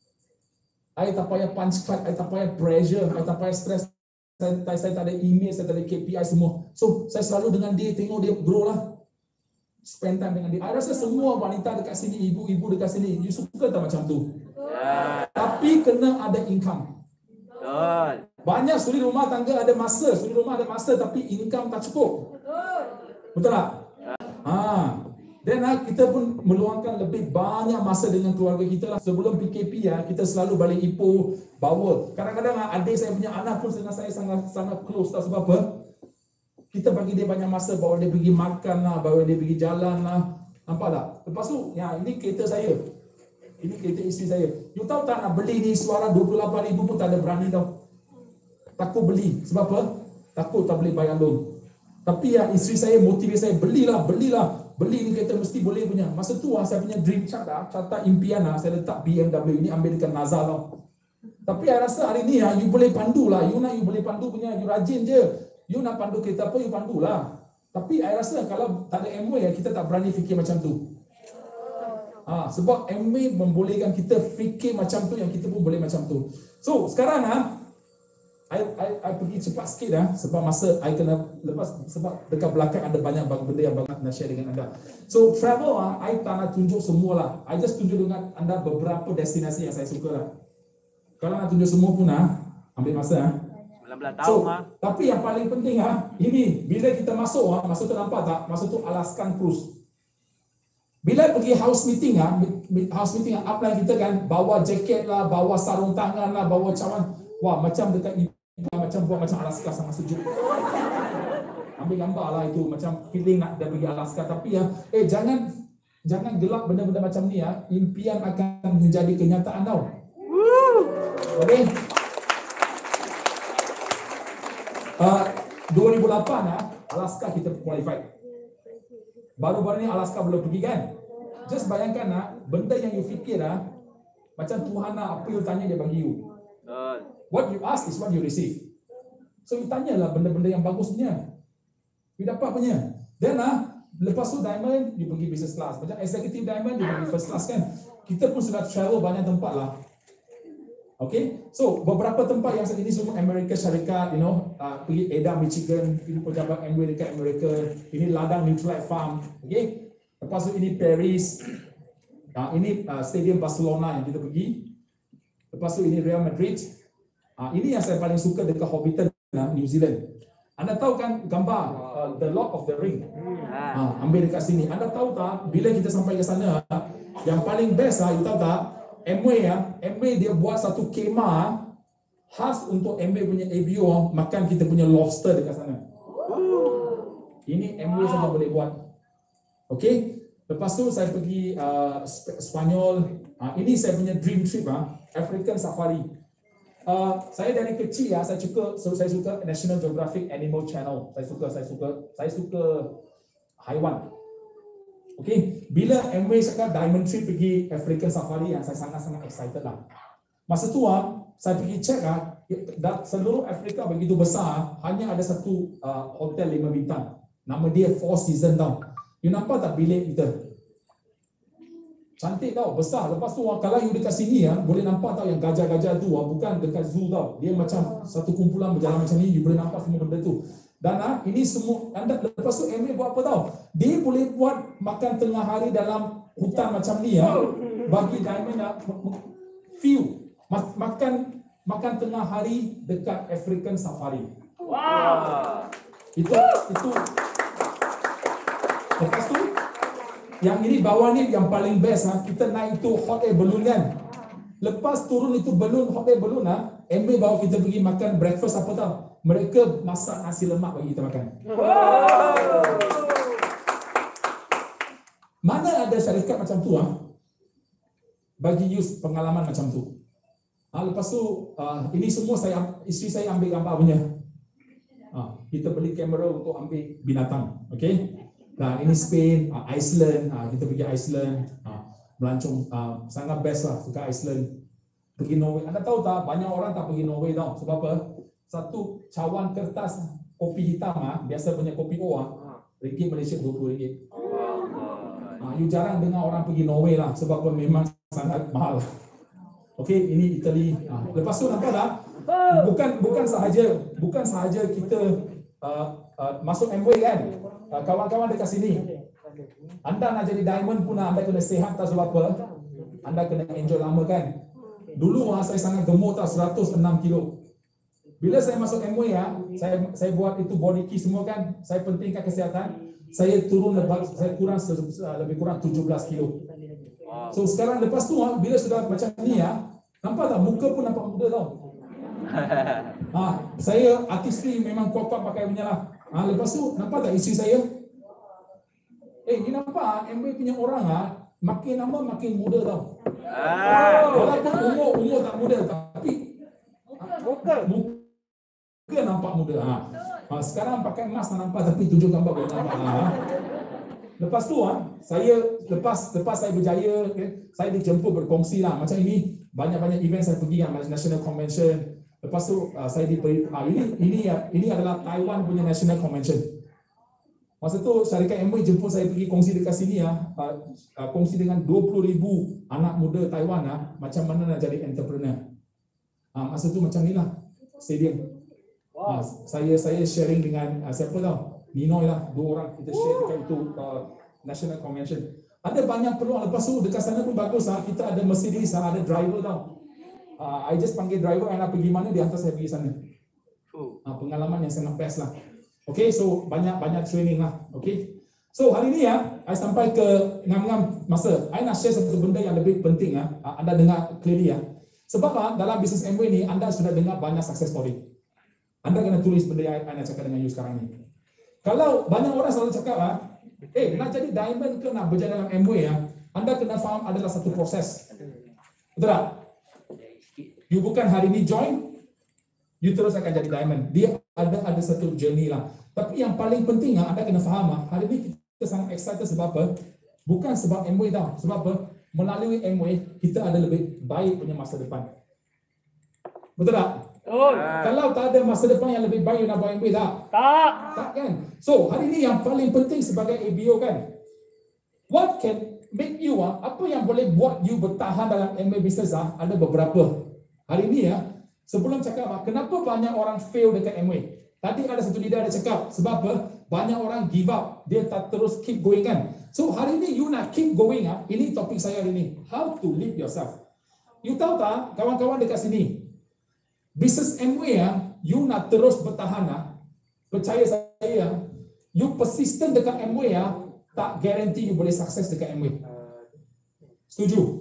Saya tak payah punch card, saya tak payah pressure, saya tak payah stress. Saya, saya tak ada email, saya tak ada K P I semua. So, saya selalu dengan dia, tengok dia grow lah. Spend time dengan dia. Saya rasa semua wanita dekat sini, ibu-ibu dekat sini, you suka tak macam tu? Yeah. Tapi kena ada income. Betul. Banyak suri rumah tangga ada masa, suri rumah ada masa tapi income tak cukup. Betul. Betul tak? Yeah. Ha. Dan kita pun meluangkan lebih banyak masa dengan keluarga kita lah. Sebelum P K P ya, kita selalu balik Ipoh, bawa. Kadang-kadang adik saya punya anak pun dengan saya sangat sangat close tak, sebab apa? Kita bagi dia banyak masa, bawa dia pergi makan lah, bawa dia pergi jalan lah. Nampak tak? Lepas tu, ya ini kereta saya. Ini kereta isteri saya. You tahu tak nak beli ni suara dua puluh lapan ribu pun tak ada berani tau. Takut beli. Sebab apa? Takut tak boleh bayar loan. Tapi ya isteri saya motivasi saya, belilah, belilah. Beli ni kereta mesti boleh punya. Masa tu saya punya dream chart dah, carta impian lah, saya letak B M W ini ambil dekat NASA tau. Tapi saya rasa hari ni ya, you boleh pandu lah. You nak you boleh pandu punya, you rajin je. You nak pandu kereta apa, you pandu lah. Tapi saya rasa kalau tak ada Amway ya, kita tak berani fikir macam tu. Ha, sebab Amway membolehkan kita fikir macam tu, yang kita pun boleh macam tu. So sekarang ah, I, I, I pergi cepat sikit dah, sebab masa I kena lepas, sebab dekat belakang ada banyak benda yang banyak nak share dengan anda. So travel ah, I tak nak tunjuk semua lah. I just tunjuk dengan anda beberapa destinasi yang saya suka lah. Kalau nak tunjuk semua pun ah, ambil masa ah. sembilan belas tahun so, ah. Tapi yang paling penting ah, ini bila kita masuk ah, masa tu nampak tak? Masa tu Alaskan Cruise. Bila pergi house meeting ah, house meeting ah, upline kita kan bawa jaket lah, bawa sarung tangan lah, bawa cawan. Wah, macam dekat macam buat macam Alaska, sangat sejuk. Ambil gambar lah itu, macam feeling nak dah pergi Alaska. Tapi ya, eh jangan jangan gelap benda-benda macam ni ya. Impian akan menjadi kenyataan tau. Okey. Uh, dua ribu lapan ah, Alaska kita qualified. Baru-baru ni Alaska belum pergi kan? Just bayangkan ah, benda yang you fikir ah, macam Tuhan lah, apa you tanya dia bagi you. What you ask is what you receive. So you tanyalah benda-benda yang bagus punya. You dapat punya. Then ah, lepas tu diamond, you pergi business class. Macam executive diamond, you pergi first class kan. Kita pun sudah travel banyak tempat lah. Okay, so beberapa tempat yang ini semua Amerika Syarikat, you know, uh, pergi Ada, Michigan, ini pejabat Amway dekat Amerika, ini ladang Nutrilite Farm, okay. Lepas tu ini Paris, uh, ini uh, Stadium Barcelona yang kita pergi. Lepas tu ini Real Madrid. Uh, ini yang saya paling suka dekat Hobbiton, uh, New Zealand. Anda tahu kan gambar uh, The Lord of the Ring? Uh, ambil dekat sini. Anda tahu tak bila kita sampai ke sana, uh, yang paling best ah, uh, you tahu tak? Amway ya, Amway dia buat satu kemah khas untuk Amway punya A B O, makan kita punya lobster dekat sana. Ini Amway saja boleh buat. Okey. Lepas tu saya pergi uh, Spanyol. Uh, ini saya punya dream trip ah, African Safari. Uh, saya dari kecil ya, saya suka so saya suka National Geographic Animal Channel. Saya suka saya suka saya suka haiwan. Okey, bila Amway cakap Diamond Trip pergi African Safari, yang saya sangat-sangat excited lah. Masa tu ah, saya pergi cek ah, seluruh Afrika begitu besar, hanya ada satu uh, hotel lima bintang. Nama dia Four Seasons tau. You nampak tak bilik kita? Cantik tau, besar. Lepas tu kalau you dekat sini ya, boleh nampak tau yang gajah-gajah tu, bukan dekat zoo tau. Dia macam satu kumpulan berjalan macam ni, you boleh nampak semua benda tu. Dan ah, ini semua anda lepas tu Amway buat apa tau? Dia boleh buat makan tengah hari dalam hutan macam ni ya. Bagi diamond nak view makan makan tengah hari dekat African Safari. Wow. Itu itu. Lepas tu yang ini bawah ni yang paling best ha, kita naik itu hot air balloon kan. Lepas turun itu balloon hot air balloon ha, Amway bawa kita pergi makan breakfast apa tau? Mereka masak nasi lemak bagi kita makan. Mana ada syarikat macam tu ah? Bagi use pengalaman macam tu. Ah, lepas tu uh, ini semua saya isteri saya ambil gambar punya. Ah, kita beli kamera untuk ambil binatang, okey? Nah, ini Spain, uh, Iceland, uh, kita pergi Iceland, uh, melancong, uh, sangat best lah, suka Iceland. Pergi Norway, anda tahu tak, banyak orang tak pergi Norway tau, sebab apa? Satu cawan kertas kopi hitam, uh, biasa punya kopi O, uh, ringgit Malaysia dua puluh ringgit. Uh, you jarang dengar orang pergi Norway lah, sebab apa? Memang sangat mahal. Okey, ini Italy. Uh, lepas tu nampak tak? Bukan bukan sahaja bukan sahaja kita uh, uh, masuk Amway kan, uh, kawan-kawan dekat sini. Anda nak jadi diamond pun anda kena sihat tak, sebab apa? Anda kena enjoy lama kan. Dulu uh, saya sangat gemuk tak, seratus enam kilo. Bila saya masuk Amway ya, saya saya buat itu body key semua kan. Saya pentingkan kesihatan. Saya turun lebih saya kurang lebih kurang tujuh belas kilo. So sekarang lepas tu uh, bila sudah macam ni ya, nampak tak muka pun nampak muda tau. Ah, saya artistry memang kuat-kuat pakai punya lah. Ah, lepas tu nampak tak isteri saya? Eh, ni nampak Amway punya orang ah, makin lama makin muda tau. Ah. Walaupun umur umur tak muda, tapi muka muka nampak muda. Ah. Ah, sekarang pakai mask tak nampak, tapi tunjuk gambar baru nampak. Ah. Lepas tu ah, saya lepas lepas saya berjaya, okay, saya dijemput berkongsi lah macam ini, banyak-banyak event saya pergi kan, National Convention. Lepas tu uh, saya diberi uh, ini ini ini adalah Taiwan punya National Convention. Masa tu syarikat Amway jemput saya pergi kongsi dekat sini ya, uh, uh, kongsi dengan dua puluh ribu anak muda Taiwan ah, uh, macam mana nak jadi entrepreneur. Uh, masa tu macam inilah stadium. Uh, saya saya sharing dengan uh, siapa tau? Ninoy lah, dua orang kita share dekat itu uh, National Convention. Ada banyak peluang. Lepas tu dekat sana pun bagus ah, uh, kita ada Mercedes, uh, ada driver tau. Uh, I just panggil driver, anda pergi mana, dia hantar saya pergi sana. Uh, pengalaman yang sangat best lah. Okay, so banyak-banyak training lah. Okay, so hari ni ya, I sampai ke ngam-ngam masa. I nak share satu benda yang lebih penting ah. Uh, anda dengar clearly ya. Sebab uh, dalam bisnes Amway ni, anda sudah dengar banyak success story. Anda kena tulis benda yang I nak cakap dengan you sekarang ni. Kalau banyak orang selalu cakap ah, eh nak jadi diamond ke nak berjaya dalam Amway ya, anda kena faham adalah satu proses. Betul tak? You bukan hari ni join, you terus akan jadi diamond. Dia ada ada satu journey lah. Tapi yang paling penting anda kena faham ah, hari ni kita sangat excited sebab apa? Bukan sebab Amway tau. Sebab apa? Melalui Amway kita ada lebih baik punya masa depan. Betul tak? Oh. Kalau tak ada masa depan yang lebih baik, nak buat Amway tak? Tak. Tak kan? So hari ni yang paling penting sebagai A B O kan, what can make you ah, apa yang boleh buat you bertahan dalam Amway business ah, ada beberapa. Hari ni ya, sebelum cakap apa, kenapa banyak orang fail dekat Amway? Tadi ada satu leader ada cakap, sebab apa? Banyak orang give up, dia tak terus keep going kan. So hari ni you nak keep going ah, ini topik saya hari ni. How to lead yourself. You tahu tak, kawan-kawan dekat sini, bisnes Amway ah, you nak terus bertahan ah, percaya saya, you persistent dekat Amway ah, tak guarantee you boleh sukses dekat Amway. Setuju?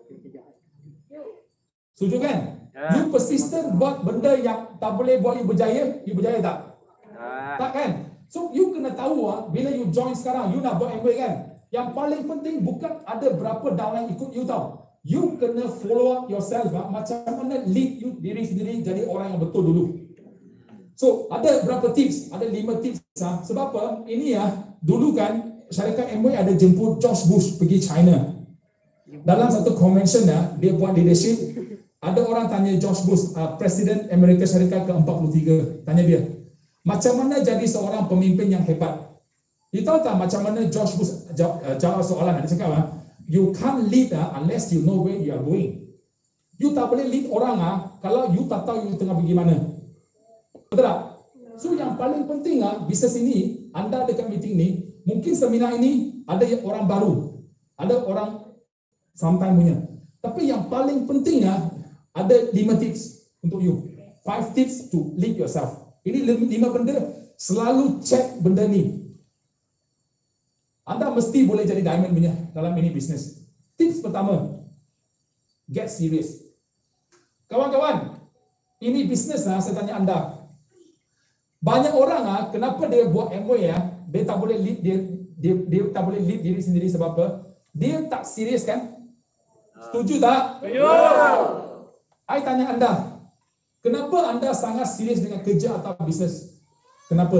Setuju kan? Yeah. You persistent buat benda yang tak boleh buat you berjaya, you berjaya tak? Yeah. Tak kan? So you kena tahu ah, bila you join sekarang, you nak buat Amway kan? Yang paling penting bukan ada berapa downline ikut you tau. You kena follow up yourself ah, macam mana lead you diri sendiri jadi orang yang betul dulu. So ada berapa tips? Ada lima tips ah. Sebab apa? Ini ya, dulu kan syarikat Amway ada jemput George Bush pergi China. Dalam satu convention ya, dia buat leadership. Ada orang tanya George Bush, uh, Presiden Amerika Syarikat ke empat puluh tiga, tanya dia, macam mana jadi seorang pemimpin yang hebat? You tahu tak macam mana George Bush jawab, uh, jawab soalan? Dia cakap, uh, you can't lead uh, unless you know where you are going. You tak boleh lead orang uh, kalau you tak tahu you tengah pergi mana. Betul tak? So yang paling penting uh, bisnes ini, anda dekat meeting ni, mungkin seminar ini ada orang baru, ada orang sometime punya. Tapi yang paling penting uh, ada lima tips untuk you. Five tips to lead yourself. Ini lima benda, selalu cek benda ni. Anda mesti boleh jadi diamond punya dalam ini bisnes. Tips pertama, get serious. Kawan-kawan, Ini bisnes lah, saya tanya anda. Banyak orang ah, kenapa dia buat M W ya? Dia tak boleh lead dia, dia dia tak boleh lead diri sendiri sebab apa? Dia tak serius kan? Setuju tak? Setuju. I tanya anda, kenapa anda sangat serius dengan kerja atau bisnes? Kenapa?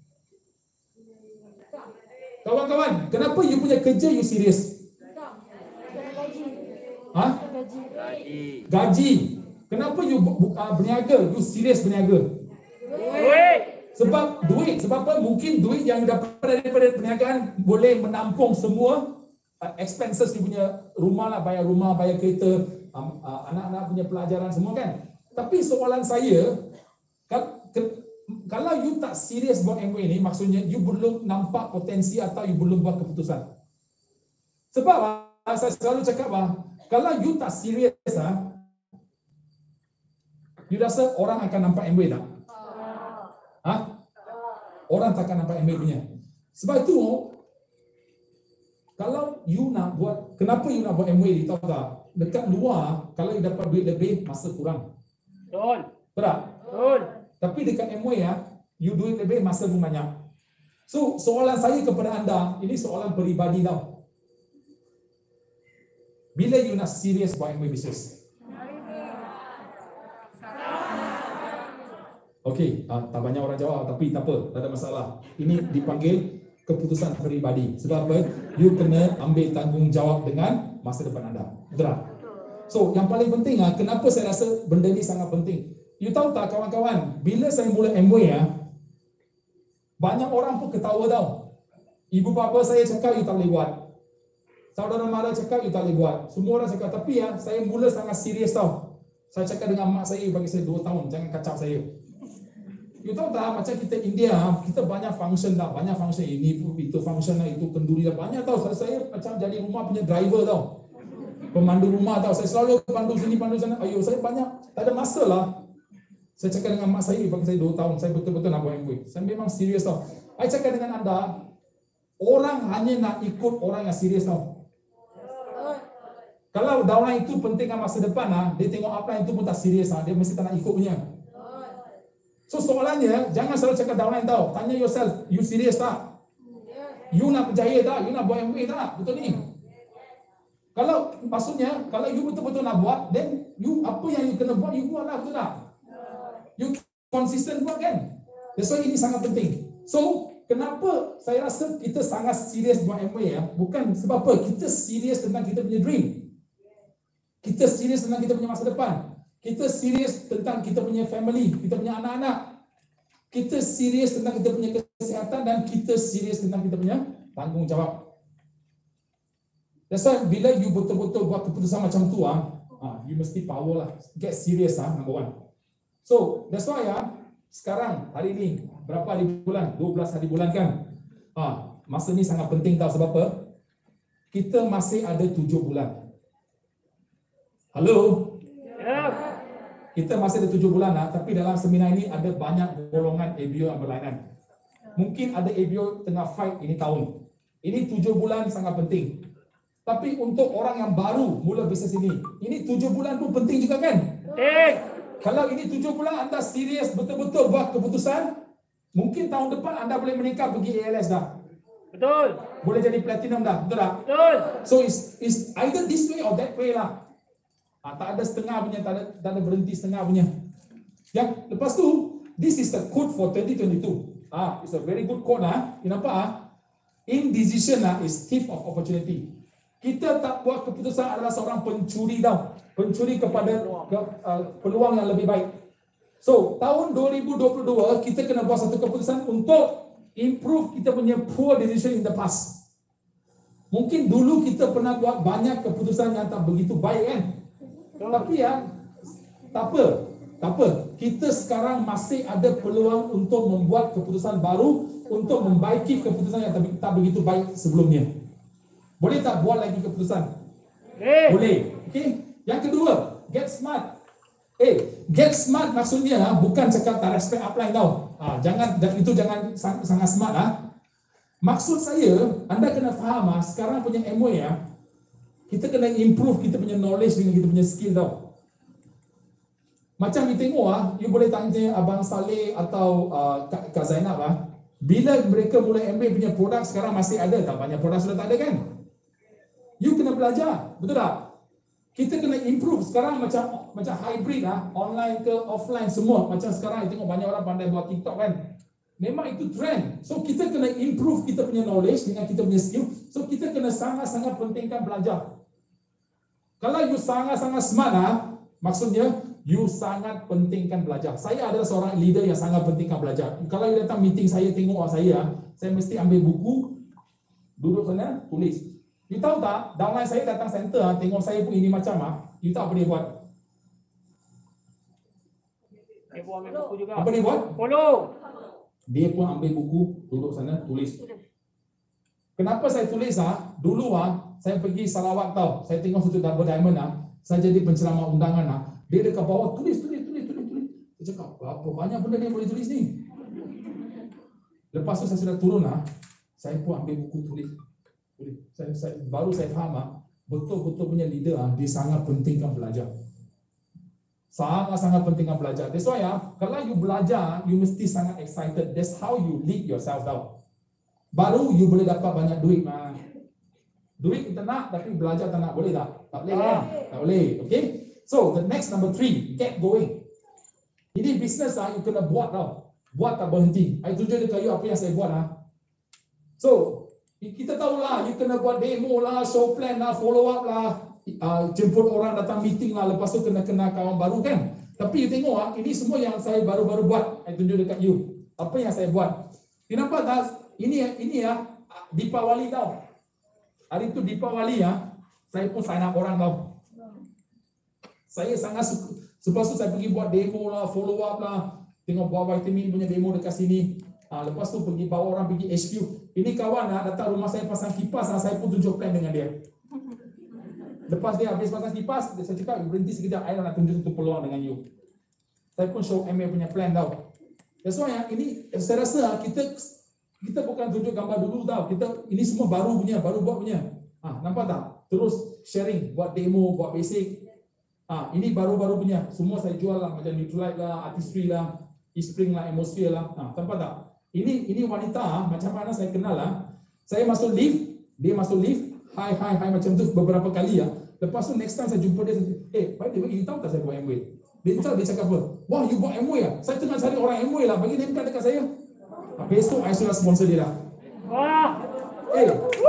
Kawan-kawan, kenapa you punya kerja you serius? Ha? Gaji. Gaji. Kenapa you uh, berniaga? You serius berniaga? Duit. Sebab duit. Sebab apa? Mungkin duit yang dapat daripada perniagaan boleh menampung semua uh, expenses you punya rumah lah, bayar rumah, bayar kereta, um, uh, anak-anak punya pelajaran semua kan. Tapi soalan saya, kal- ke- kalau you tak serius buat M W ni, maksudnya you belum nampak potensi atau you belum buat keputusan. Sebab uh, saya selalu cakap uh, kalau you tak serius uh, you rasa orang akan nampak M W tak? Ha? Orang tak akan nampak M W punya. Sebab itu, kalau you nak buat, kenapa you nak buat M W ni, tahu tak? Dekat luar, kalau you dapat duit lebih, masa kurang. Betul. Betul? Betul. Tapi dekat M W ya, you duit lebih, masa pun banyak. So, soalan saya kepada anda, ini soalan peribadi tau. Bila you nak serius buat M W business? Okey, uh, tak banyak orang jawab tapi tak apa, tak ada masalah. Ini dipanggil keputusan peribadi. Sebab apa? You kena ambil tanggungjawab dengan masa depan anda. Betul tak? So, yang paling penting ah, kenapa saya rasa benda ni sangat penting? You tahu tak kawan-kawan, bila saya mula M W ya, banyak orang pun ketawa tau. Ibu bapa saya cakap you tak boleh buat. Saudara mara cakap you tak boleh buat. Semua orang cakap, tapi ya, saya mula sangat serius tau. Saya cakap dengan mak saya, bagi saya dua tahun, jangan kacau saya. You tahu tak, macam kita India, kita banyak function dah, banyak function ini, itu function lah, itu kenduri dah, banyak tau. Saya, saya macam jadi rumah punya driver tau. Pemandu rumah tau, saya selalu pandu sini, pandu sana. Ayo, saya banyak, tak ada masa lah. Saya cakap dengan mak saya, bagi saya dua tahun, saya betul-betul nak buat M W. Saya memang serius tau. Saya cakap dengan anda, orang hanya nak ikut orang yang serius tau. Kalau downline itu penting kan masa depan, dia tengok upline itu pun tak serius, dia mesti tak nak ikut punya. So soalannya, jangan selalu cakap downline tau. Tanya yourself, you serious tak? You nak berjaya tak? You nak buat M W tak? Betul ni? Kalau maksudnya, kalau you betul-betul nak buat, then you apa yang you kena buat, you buat lah, betul tak? You konsisten buat kan? That's why ini sangat penting. So, kenapa saya rasa kita sangat serius buat M W ya? Bukan sebab apa? Kita serius tentang kita punya dream. Kita serius tentang kita punya masa depan. Kita serius tentang kita punya family, kita punya anak-anak. Kita serius tentang kita punya kesihatan dan kita serius tentang kita punya tanggungjawab. That's why bila you betul-betul buat keputusan macam tu ah, you mesti power lah. Get serious ah, number one. So, that's why ah, sekarang hari ni berapa hari bulan? dua belas hari bulan kan? Ah, masa ni sangat penting tau sebab apa? Kita masih ada tujuh bulan. Halo? Ya. Kita masih ada tujuh bulan lah, tapi dalam seminar ini ada banyak golongan A B O yang berlainan. Mungkin ada A B O tengah fight ini tahun. Ini tujuh bulan sangat penting. Tapi untuk orang yang baru mula bisnes ini, ini tujuh bulan pun penting juga kan? Penting. Kalau ini tujuh bulan anda serius betul-betul buat keputusan, mungkin tahun depan anda boleh meningkat pergi A L S dah. Betul. Boleh jadi platinum dah, betul tak? Betul. So it's, it's either this way or that way lah. Ah, tak ada setengah punya, tak ada, tak ada berhenti setengah punya. Yang lepas tu, this is the code for twenty twenty-two. Ah, it's a very good code lah. You nampak ah? Indecision lah is thief of opportunity. Kita tak buat keputusan adalah seorang pencuri tau. Pencuri kepada ke, uh, peluang yang lebih baik. So, tahun dua ribu dua puluh dua, kita kena buat satu keputusan untuk improve kita punya poor decision in the past. Mungkin dulu kita pernah buat banyak keputusan yang tak begitu baik kan? Tapi ya, tak apa, tak apa. Kita sekarang masih ada peluang untuk membuat keputusan baru untuk membaiki keputusan yang tak, tak begitu baik sebelumnya. Boleh tak buat lagi keputusan? Okay. Boleh. Okay. Yang kedua, get smart. Eh, get smart maksudnya bukan cakap tak respect upline tau. Ah, jangan, itu jangan sangat smart ah. Maksud saya, anda kena faham ah, sekarang punya M W ya. Kita kena improve kita punya knowledge dengan kita punya skill tau. Macam you tengok ah, you boleh tanya Abang Saleh atau uh, Kak, Kak Zainab ah, bila mereka mulai ambil punya produk sekarang masih ada tak? Banyak produk sudah tak ada kan? You kena belajar, betul tak? Kita kena improve sekarang macam macam hybrid ah, online ke offline semua. Macam sekarang you tengok banyak orang pandai buat TikTok kan. Memang itu trend. So kita kena improve kita punya knowledge dengan kita punya skill. So kita kena sangat-sangat pentingkan belajar. Kalau you sangat-sangat smart ah, maksudnya you sangat pentingkan belajar. Saya adalah seorang leader yang sangat pentingkan belajar. Kalau you datang meeting saya tengok saya, saya mesti ambil buku, duduk sana, tulis. You tahu tak, downline saya datang center ah, tengok saya pun ini macam ah, you tak apa dia buat? Dia pun ambil buku juga. Apa dia buat? Follow. Dia pun ambil buku, duduk sana, tulis. Kenapa saya tulis ah? Dulu ah, saya pergi Sarawak tau. Saya tengok satu double diamond ah. Saya jadi penceramah undangan ah. Dia dekat bawah tulis, tulis, tulis, tulis, tulis. Saya cakap, berapa banyak benda dia boleh tulis ni? Lepas tu saya sudah turun ah. Saya pun ambil buku tulis. tulis. Saya, saya, baru saya faham ah, betul-betul punya leader ah, dia sangat pentingkan belajar. Sangat-sangat pentingkan belajar. That's why ah, kalau you belajar, you mesti sangat excited. That's how you lead yourself tau. Baru you boleh dapat banyak duit mah. Duit kita nak, tapi belajar tak nak, boleh tak? Tak boleh kan? Tak boleh, okay? So, the next number three, get going. Ini business ah, you kena buat tau. Buat tak berhenti. I tunjuk dekat you apa yang saya buat ah. So, kita tahulah, you kena buat demo lah, show plan lah, follow up lah, uh, jemput orang datang meeting lah, lepas tu kena kenal kawan baru kan. Tapi you tengok ah, ini semua yang saya baru-baru buat. I tunjuk dekat you. Apa yang saya buat. You nampak tak? Ini ini ya, Deepawali tau. Hari tu Deepawali ya, saya pun sign up orang tau. Saya sangat suka. Lepas tu saya pergi buat demo lah, follow up lah. Tengok buat vitamin punya demo dekat sini. Ha, lepas tu pergi bawa orang pergi H Q. Ini kawan lah, datang rumah saya pasang kipas lah, saya pun tunjuk plan dengan dia. Lepas dia habis pasang kipas, saya cakap berhenti sekejap, saya nak tunjuk satu peluang dengan you. Saya pun show M A punya plan tau. That's why yang ini saya rasa kita kita bukan tunjuk gambar dulu tau. Kita ini semua baru punya, baru buat punya. Ah, ha, nampak tak? Terus sharing, buat demo, buat basic. Ah, ha, ini baru-baru punya. Semua saya jual lah, macam Neutralite lah, Artistry lah, E-Spring lah, Atmosphere lah. Ah, ha, nampak tak? Ini ini wanita ah, macam mana saya kenal lah. Saya masuk lift, dia masuk lift, hi hi hi macam tu beberapa kali ya. Lepas tu next time saya jumpa dia, eh, by the way, you tahu tak saya buat M W? Dia tahu, dia cakap apa? Wah, you buat M W ya? Saya tengah cari orang M W lah, bagi name card dekat saya. Ha, besok saya sudah sponsor dia dah. Wah. Eh.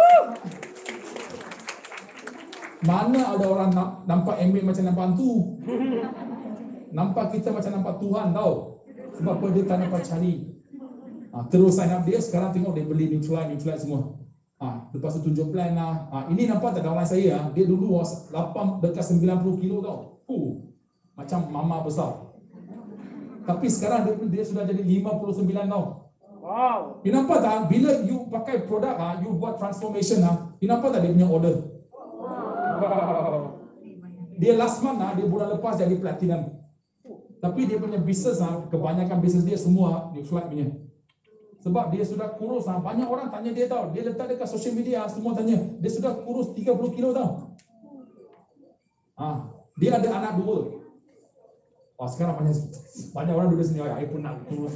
Mana ada orang nampak M W macam nampak hantu? Nampak kita macam nampak Tuhan tau. Sebab apa dia tak nampak cari. Ha, terus sign up dia, sekarang tengok dia beli Neutralite, Neutralite semua. Ha, lepas tu tunjuk plan lah. Ha, ini nampak tak downline saya, ha? Dia dulu lapan dekat sembilan puluh kilo tau. Uh, macam mama besar. Tapi sekarang dia, dia sudah jadi lima puluh sembilan tau. Wow. You nampak tak? Bila you pakai produk, ha, you buat transformation, ha, you nampak tak dia punya order? Wow. Dia last month, ha, dia bulan lepas jadi platinum. Tapi dia punya business, ha, kebanyakan business dia semua Neutralite punya. Sebab dia sudah kurus, ha. Banyak orang tanya dia tau. Dia letak dekat social media, semua tanya. Dia sudah kurus tiga puluh kilo tau. Ha. Dia ada anak dua. Oh, sekarang banyak banyak orang duduk sini, oh, saya pun nak kurus.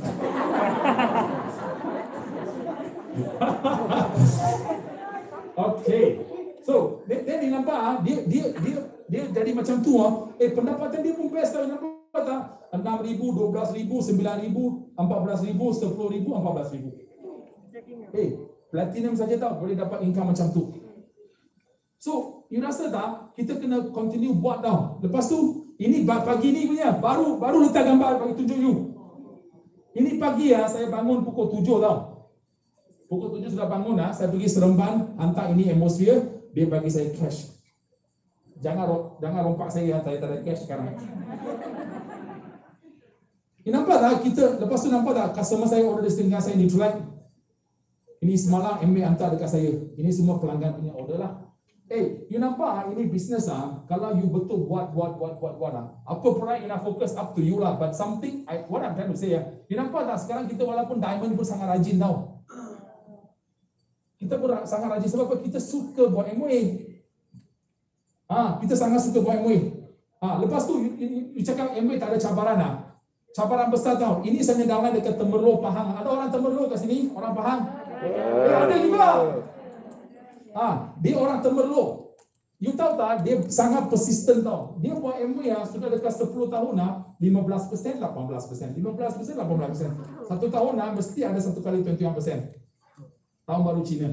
Okay. So, then dia nampak ha, dia dia dia dia jadi macam tu ah. Eh, pendapatan dia pun best tau, nampak tak? enam ribu, dua belas ribu, sembilan ribu, empat belas ribu, sepuluh ribu, empat belas ribu. Eh, platinum saja tau boleh dapat income macam tu. So, you rasa tak kita kena continue buat tau. Lepas tu, ini pagi ni punya, baru baru letak gambar bagi tunjuk you. Ini pagi ya, saya bangun pukul tujuh tau. Pukul tujuh sudah bangun ah, saya pergi Seremban, hantar ini Atmosphere, dia bagi saya cash. Jangan jangan rompak saya, saya tak ada cash sekarang. Ini nampak tak kita, lepas tu nampak tak customer saya order dengan saya Neutralite. Ini semalam M B hantar dekat saya. Ini semua pelanggan punya order lah. Eh, you nampak ini business ah, kalau you betul buat buat buat buat buat ah. Apa product you nak fokus up to you lah, but something I, what I'm trying to say ya. You nampak tak sekarang kita walaupun diamond pun sangat rajin tau. Kita pun sangat rajin sebab apa? Kita suka buat M W. Ah, kita sangat suka buat M W. Ah, lepas tu you, you, you cakap M W tak ada cabaran lah. Cabaran besar tau. Ini saya downline dekat Temerloh, Pahang. Ada orang Temerloh kat sini? Orang Pahang? Eh, ada juga. Ah, dia orang Temerloh. You tahu tak, dia sangat persisten tau. Dia buat M W ya, sudah dekat sepuluh tahun lah, lima belas peratus, lapan belas peratus. lima belas peratus, lapan belas peratus. Satu tahun lah, mesti ada satu kali dua puluh satu peratus. Tahun baru Cina.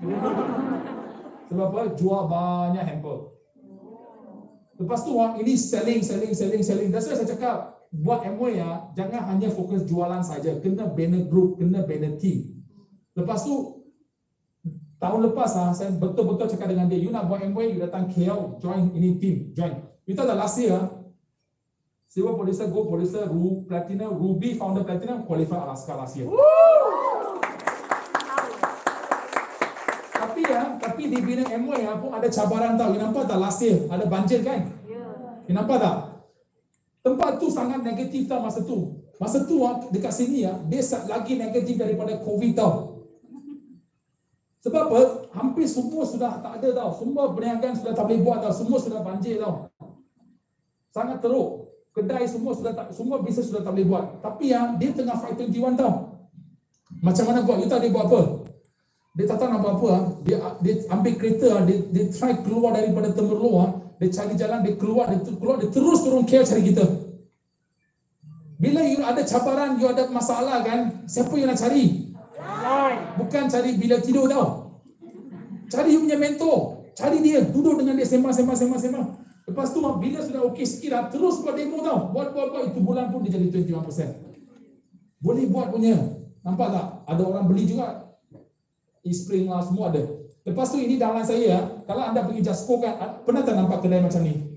Sebab apa? Jual banyak hamper. Lepas tu, ini selling, selling, selling, selling. That's why saya cakap, buat M W ya, jangan hanya fokus jualan saja. Kena banner group, kena banner team. Lepas tu, tahun lepas ah, saya betul-betul cakap dengan dia, you nak buat M W, you datang K L, join ini team, join. You tahu tak last year, Silver Producer, Gold Producer, Ru, Platinum, Ruby, Founder Platinum, qualify Alaska last year. Tapi ya, tapi di bidang M W ya pun ada cabaran tau. You nampak tak last year, ada banjir kan? You nampak tak? Tempat tu sangat negatif tau masa tu. Masa tu ah, dekat sini ya, dia lagi negatif daripada COVID tau. Sebab apa? Hampir semua sudah tak ada tau. Semua perniagaan sudah tak boleh buat tau. Semua sudah banjir tau. Sangat teruk. Kedai semua sudah tak, semua bisnes sudah tak boleh buat. Tapi ya, dia tengah fight dua puluh satu tau. Macam mana buat? You tahu dia buat apa? Dia tak tahu nak buat apa. Dia dia ambil kereta, dia dia try keluar daripada Temerloh. Dia cari jalan, dia keluar, dia keluar, dia terus turun K L cari kita. Bila you ada cabaran, you ada masalah kan, siapa yang nak cari? Bukan cari bila tidur tau. Cari you punya mentor. Cari dia, duduk dengan dia, sembang, sembang, sembang, sembang. Lepas tu bila sudah okey sikit dah, terus buat demo tau. Buat, buat, buat, itu bulan pun dia jadi dua puluh satu peratus. Boleh buat punya. Nampak tak? Ada orang beli juga. E-spring lah, semua ada. Lepas tu ini downline saya, kalau anda pergi Jasco kan, pernah tak nampak kedai macam ni?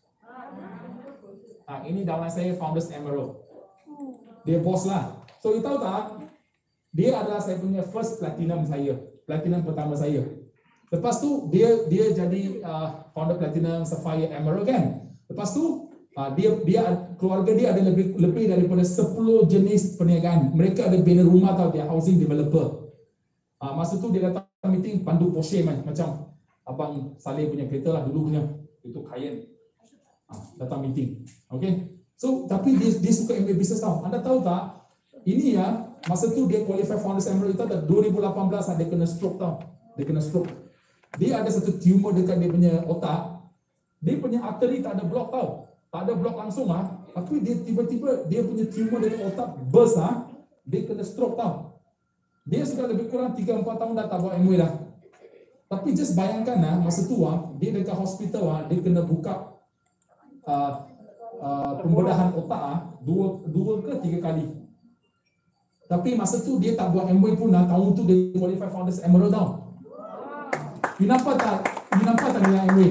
Ah, ini downline saya, Founders Emerald. Dia bos lah. So you tahu tak? Dia adalah saya punya first platinum saya, platinum pertama saya. Lepas tu dia dia jadi uh, founder platinum Sapphire Emerald kan. Lepas tu uh, dia dia keluarga dia ada lebih lebih daripada sepuluh jenis perniagaan. Mereka ada banner rumah tau, dia housing developer. Uh, masa tu dia datang meeting pandu Porsche man, macam abang Saleh punya kereta lah dulu punya, itu Cayenne. Uh, datang meeting. Okay. So tapi dia dia suka M B A business tau. Anda tahu tak? Ini ya, masa tu dia qualify Founders Emerald itu ada dua ribu lapan belas dia kena stroke tau. Dia kena stroke. Dia ada satu tumor dekat dia punya otak. Dia punya arteri tak ada blok tau. Tak ada blok langsung ah. Tapi dia tiba-tiba dia punya tumor dekat otak burst ah. Dia kena stroke tau. Dia sudah lebih kurang tiga empat tahun dah tak buat M W dah. Tapi just bayangkan ah, masa tu ah, dia dekat hospital ah, dia kena buka uh, uh, pembedahan otak ah, dua dua ke tiga kali. Tapi masa tu dia tak buat M W pun lah. Tahun tu dia qualify Founders Emerald tau. You nampak tak? You nampak tak dengan M W?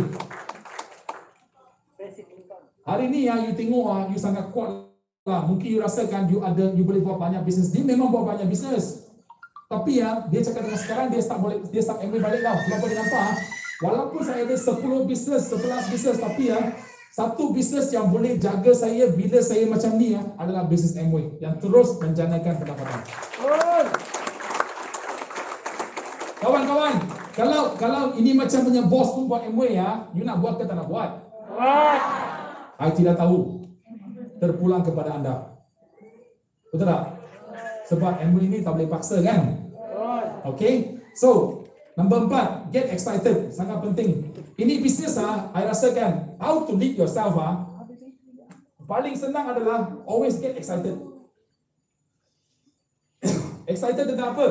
Hari ni ya, you tengok ah, you sangat kuat lah. Mungkin you rasakan you ada, you boleh buat banyak bisnes. Dia memang buat banyak bisnes. Tapi ya, dia cakap dengan sekarang dia start boleh dia start M W balik tau. Sebab dia nampak ah, walaupun saya ada sepuluh bisnes, sebelas bisnes, tapi ya satu bisnes yang boleh jaga saya bila saya macam ni ya, adalah bisnes M W yang terus menjanakan pendapatan. Kawan-kawan, kalau kalau ini macam punya bos pun buat M W ya, you nak buat ke tak nak buat? Buat. I tidak tahu. Terpulang kepada anda. Betul tak? Sebab M W ini tak boleh paksa kan? Okay? So, number empat, get excited. Sangat penting. Ini bisnes ah, I rasakan how to lead yourself ah. Paling senang adalah always get excited. Excited tentang apa?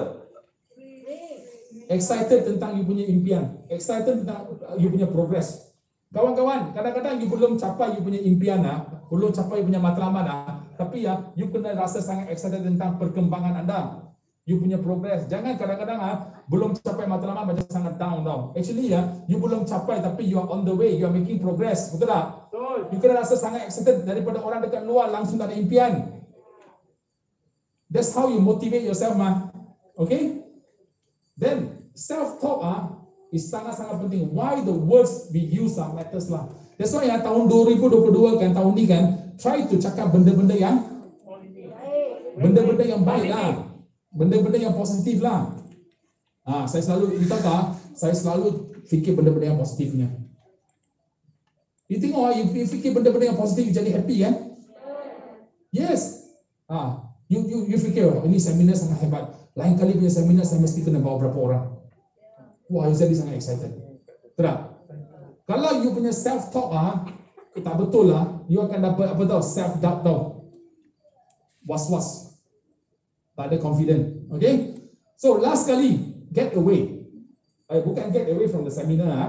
Excited tentang you punya impian. Excited tentang you punya progress. Kawan-kawan, kadang-kadang you belum capai you punya impian ah, belum capai you punya matlamat ah, tapi ya you kena rasa sangat excited tentang perkembangan anda. You punya progress. Jangan kadang-kadang ah, belum capai matlamat macam sangat down tau. Actually ya, you belum capai tapi you are on the way, you are making progress. Betul tak? Betul. You kena rasa sangat excited daripada orang dekat luar langsung tak ada impian. That's how you motivate yourself mah. Okay? Then self-talk ah is sangat-sangat penting. Why the words we use ah matters lah. That's why ya tahun dua ribu dua puluh dua kan, tahun ni kan, try to cakap benda-benda yang benda-benda yang baik lah. Benda-benda yang positif lah. Ah, saya selalu, you tahu tak? Saya selalu fikir benda-benda yang positifnya. You tengok, you, you fikir benda-benda yang positif, you jadi happy kan? Yes. Ah, you you you fikir, oh, ini seminar sangat hebat. Lain kali punya seminar saya mesti kena bawa berapa orang. Wah, you jadi sangat excited. Tak? Kalau you punya self talk ah, tak betul lah, you akan dapat apa tau? Self doubt tau. Was-was. Tak ada confident. Okay? So last kali, get away. Eh, bukan get away from the seminar ah.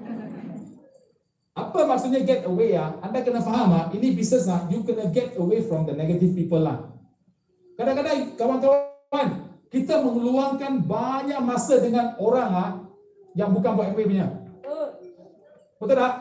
Apa maksudnya get away ah? Anda kena faham ah, ini business ah, you kena get away from the negative people lah. Kadang-kadang kawan-kawan, kita mengeluangkan banyak masa dengan orang ah yang bukan buat M W punya. Betul tak?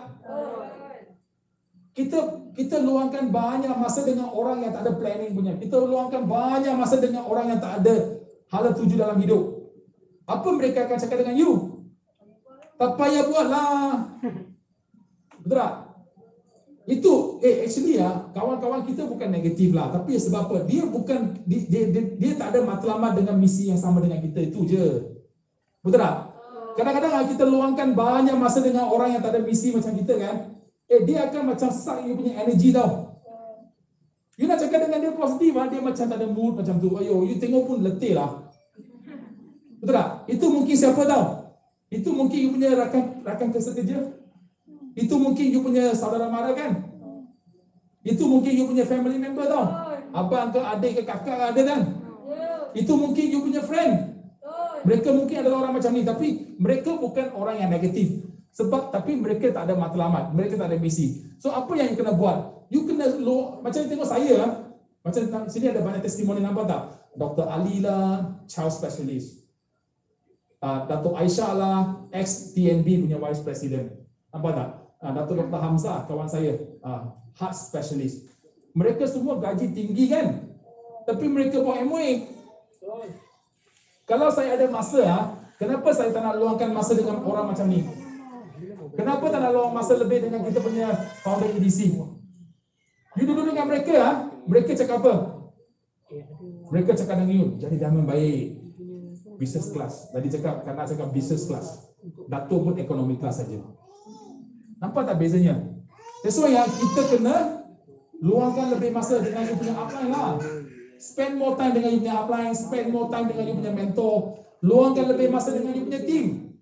Kita kita luangkan banyak masa dengan orang yang tak ada planning punya. Kita luangkan banyak masa dengan orang yang tak ada hala tuju dalam hidup. Apa mereka akan cakap dengan you? Tak payah buatlah. Betul tak? Itu eh actually ya, kawan-kawan kita bukan negatif lah, tapi sebab apa? Dia bukan dia, dia, dia, dia tak ada matlamat dengan misi yang sama dengan kita, itu je. Betul tak? Kadang-kadang kita luangkan banyak masa dengan orang yang tak ada misi macam kita kan, eh dia akan macam suck you punya energy tau. You nak cakap dengan dia positif lah, dia macam tak ada mood macam tu. Ayo, you tengok pun letih lah. Betul tak? Itu mungkin siapa tau? Itu mungkin you punya rakan rakan kesekerja. Itu mungkin you punya saudara mara kan? Itu mungkin you punya family member tau. Abang ke adik ke kakak ada kan? Itu mungkin you punya friend. Mereka mungkin adalah orang macam ni, tapi mereka bukan orang yang negatif. Sebab tapi mereka tak ada matlamat, mereka tak ada misi. So apa yang you kena buat? You kena lo, macam tengok saya, macam sini ada banyak testimoni, nampak tak? Doktor Ali lah, child specialist. Uh, Datuk Aisyah lah, ex T N B punya vice president. Nampak tak? Uh, Datuk Doktor Hamzah, kawan saya, uh, heart specialist. Mereka semua gaji tinggi kan? Tapi mereka buat M W. Kalau saya ada masa, ha, kenapa saya tak nak luangkan masa dengan orang macam ni? Kenapa tak nak luang masa lebih dengan kita punya founder E D C? You duduk dengan mereka, ha? Mereka cakap apa? Mereka cakap dengan you, jadi diamond baik. Business class. Tadi cakap, karena cakap business class. Datuk pun ekonomi class saja. Nampak tak bezanya? That's why yang kita kena luangkan lebih masa dengan you punya upline lah. Spend more time dengan you punya upline, spend more time dengan you punya mentor, luangkan lebih masa dengan you punya team.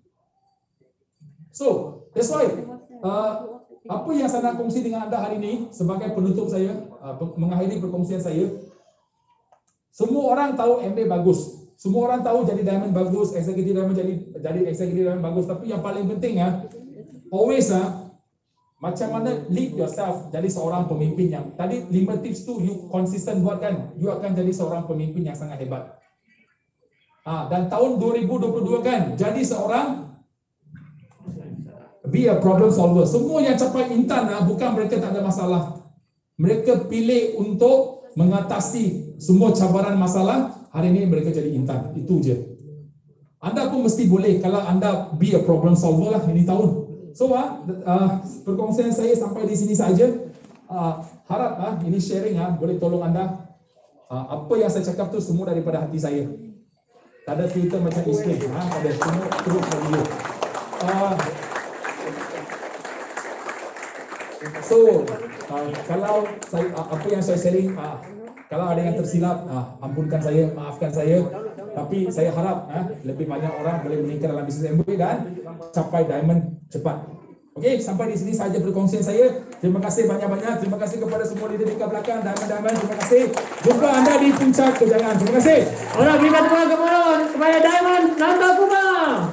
So, that's why uh, apa yang saya nak kongsi dengan anda hari ini sebagai penutup saya, uh, mengakhiri perkongsian saya, semua orang tahu M B bagus. Semua orang tahu jadi diamond bagus, executive diamond jadi jadi executive diamond bagus, tapi yang paling penting ah, always ah, macam mana lead yourself jadi seorang pemimpin yang tadi lima tips tu you konsisten buat kan, you akan jadi seorang pemimpin yang sangat hebat. Ah, dan tahun dua ribu dua puluh dua kan jadi seorang be a problem solver. Semua yang capai intan ah, bukan mereka tak ada masalah. Mereka pilih untuk mengatasi semua cabaran masalah. Hari ini mereka jadi intan. Itu je. Anda pun mesti boleh kalau anda be a problem solver lah ini tahun. So ah, uh, perkongsian saya sampai di sini saja. Uh, harap ah, ini sharing ah, boleh tolong anda. Uh, apa yang saya cakap tu semua daripada hati saya. Tak ada filter macam isteri. Ah, tak ada, semua terus dari dia. Uh, so uh, kalau saya, uh, apa yang saya sharing, uh, kalau ada yang tersilap, uh, ampunkan saya, maafkan saya. Tapi saya harap uh, lebih banyak orang boleh meningkat dalam bisnes M W dan capai diamond cepat. Okey, sampai di sini saja perkongsian saya. Terima kasih banyak-banyak. Terima kasih kepada semua leader di belakang diamond-diamond. Terima kasih. Jumpa anda di puncak kejayaan. Terima kasih. Orang berikan tepuk tangan kepada Diamond Nanda Kumar.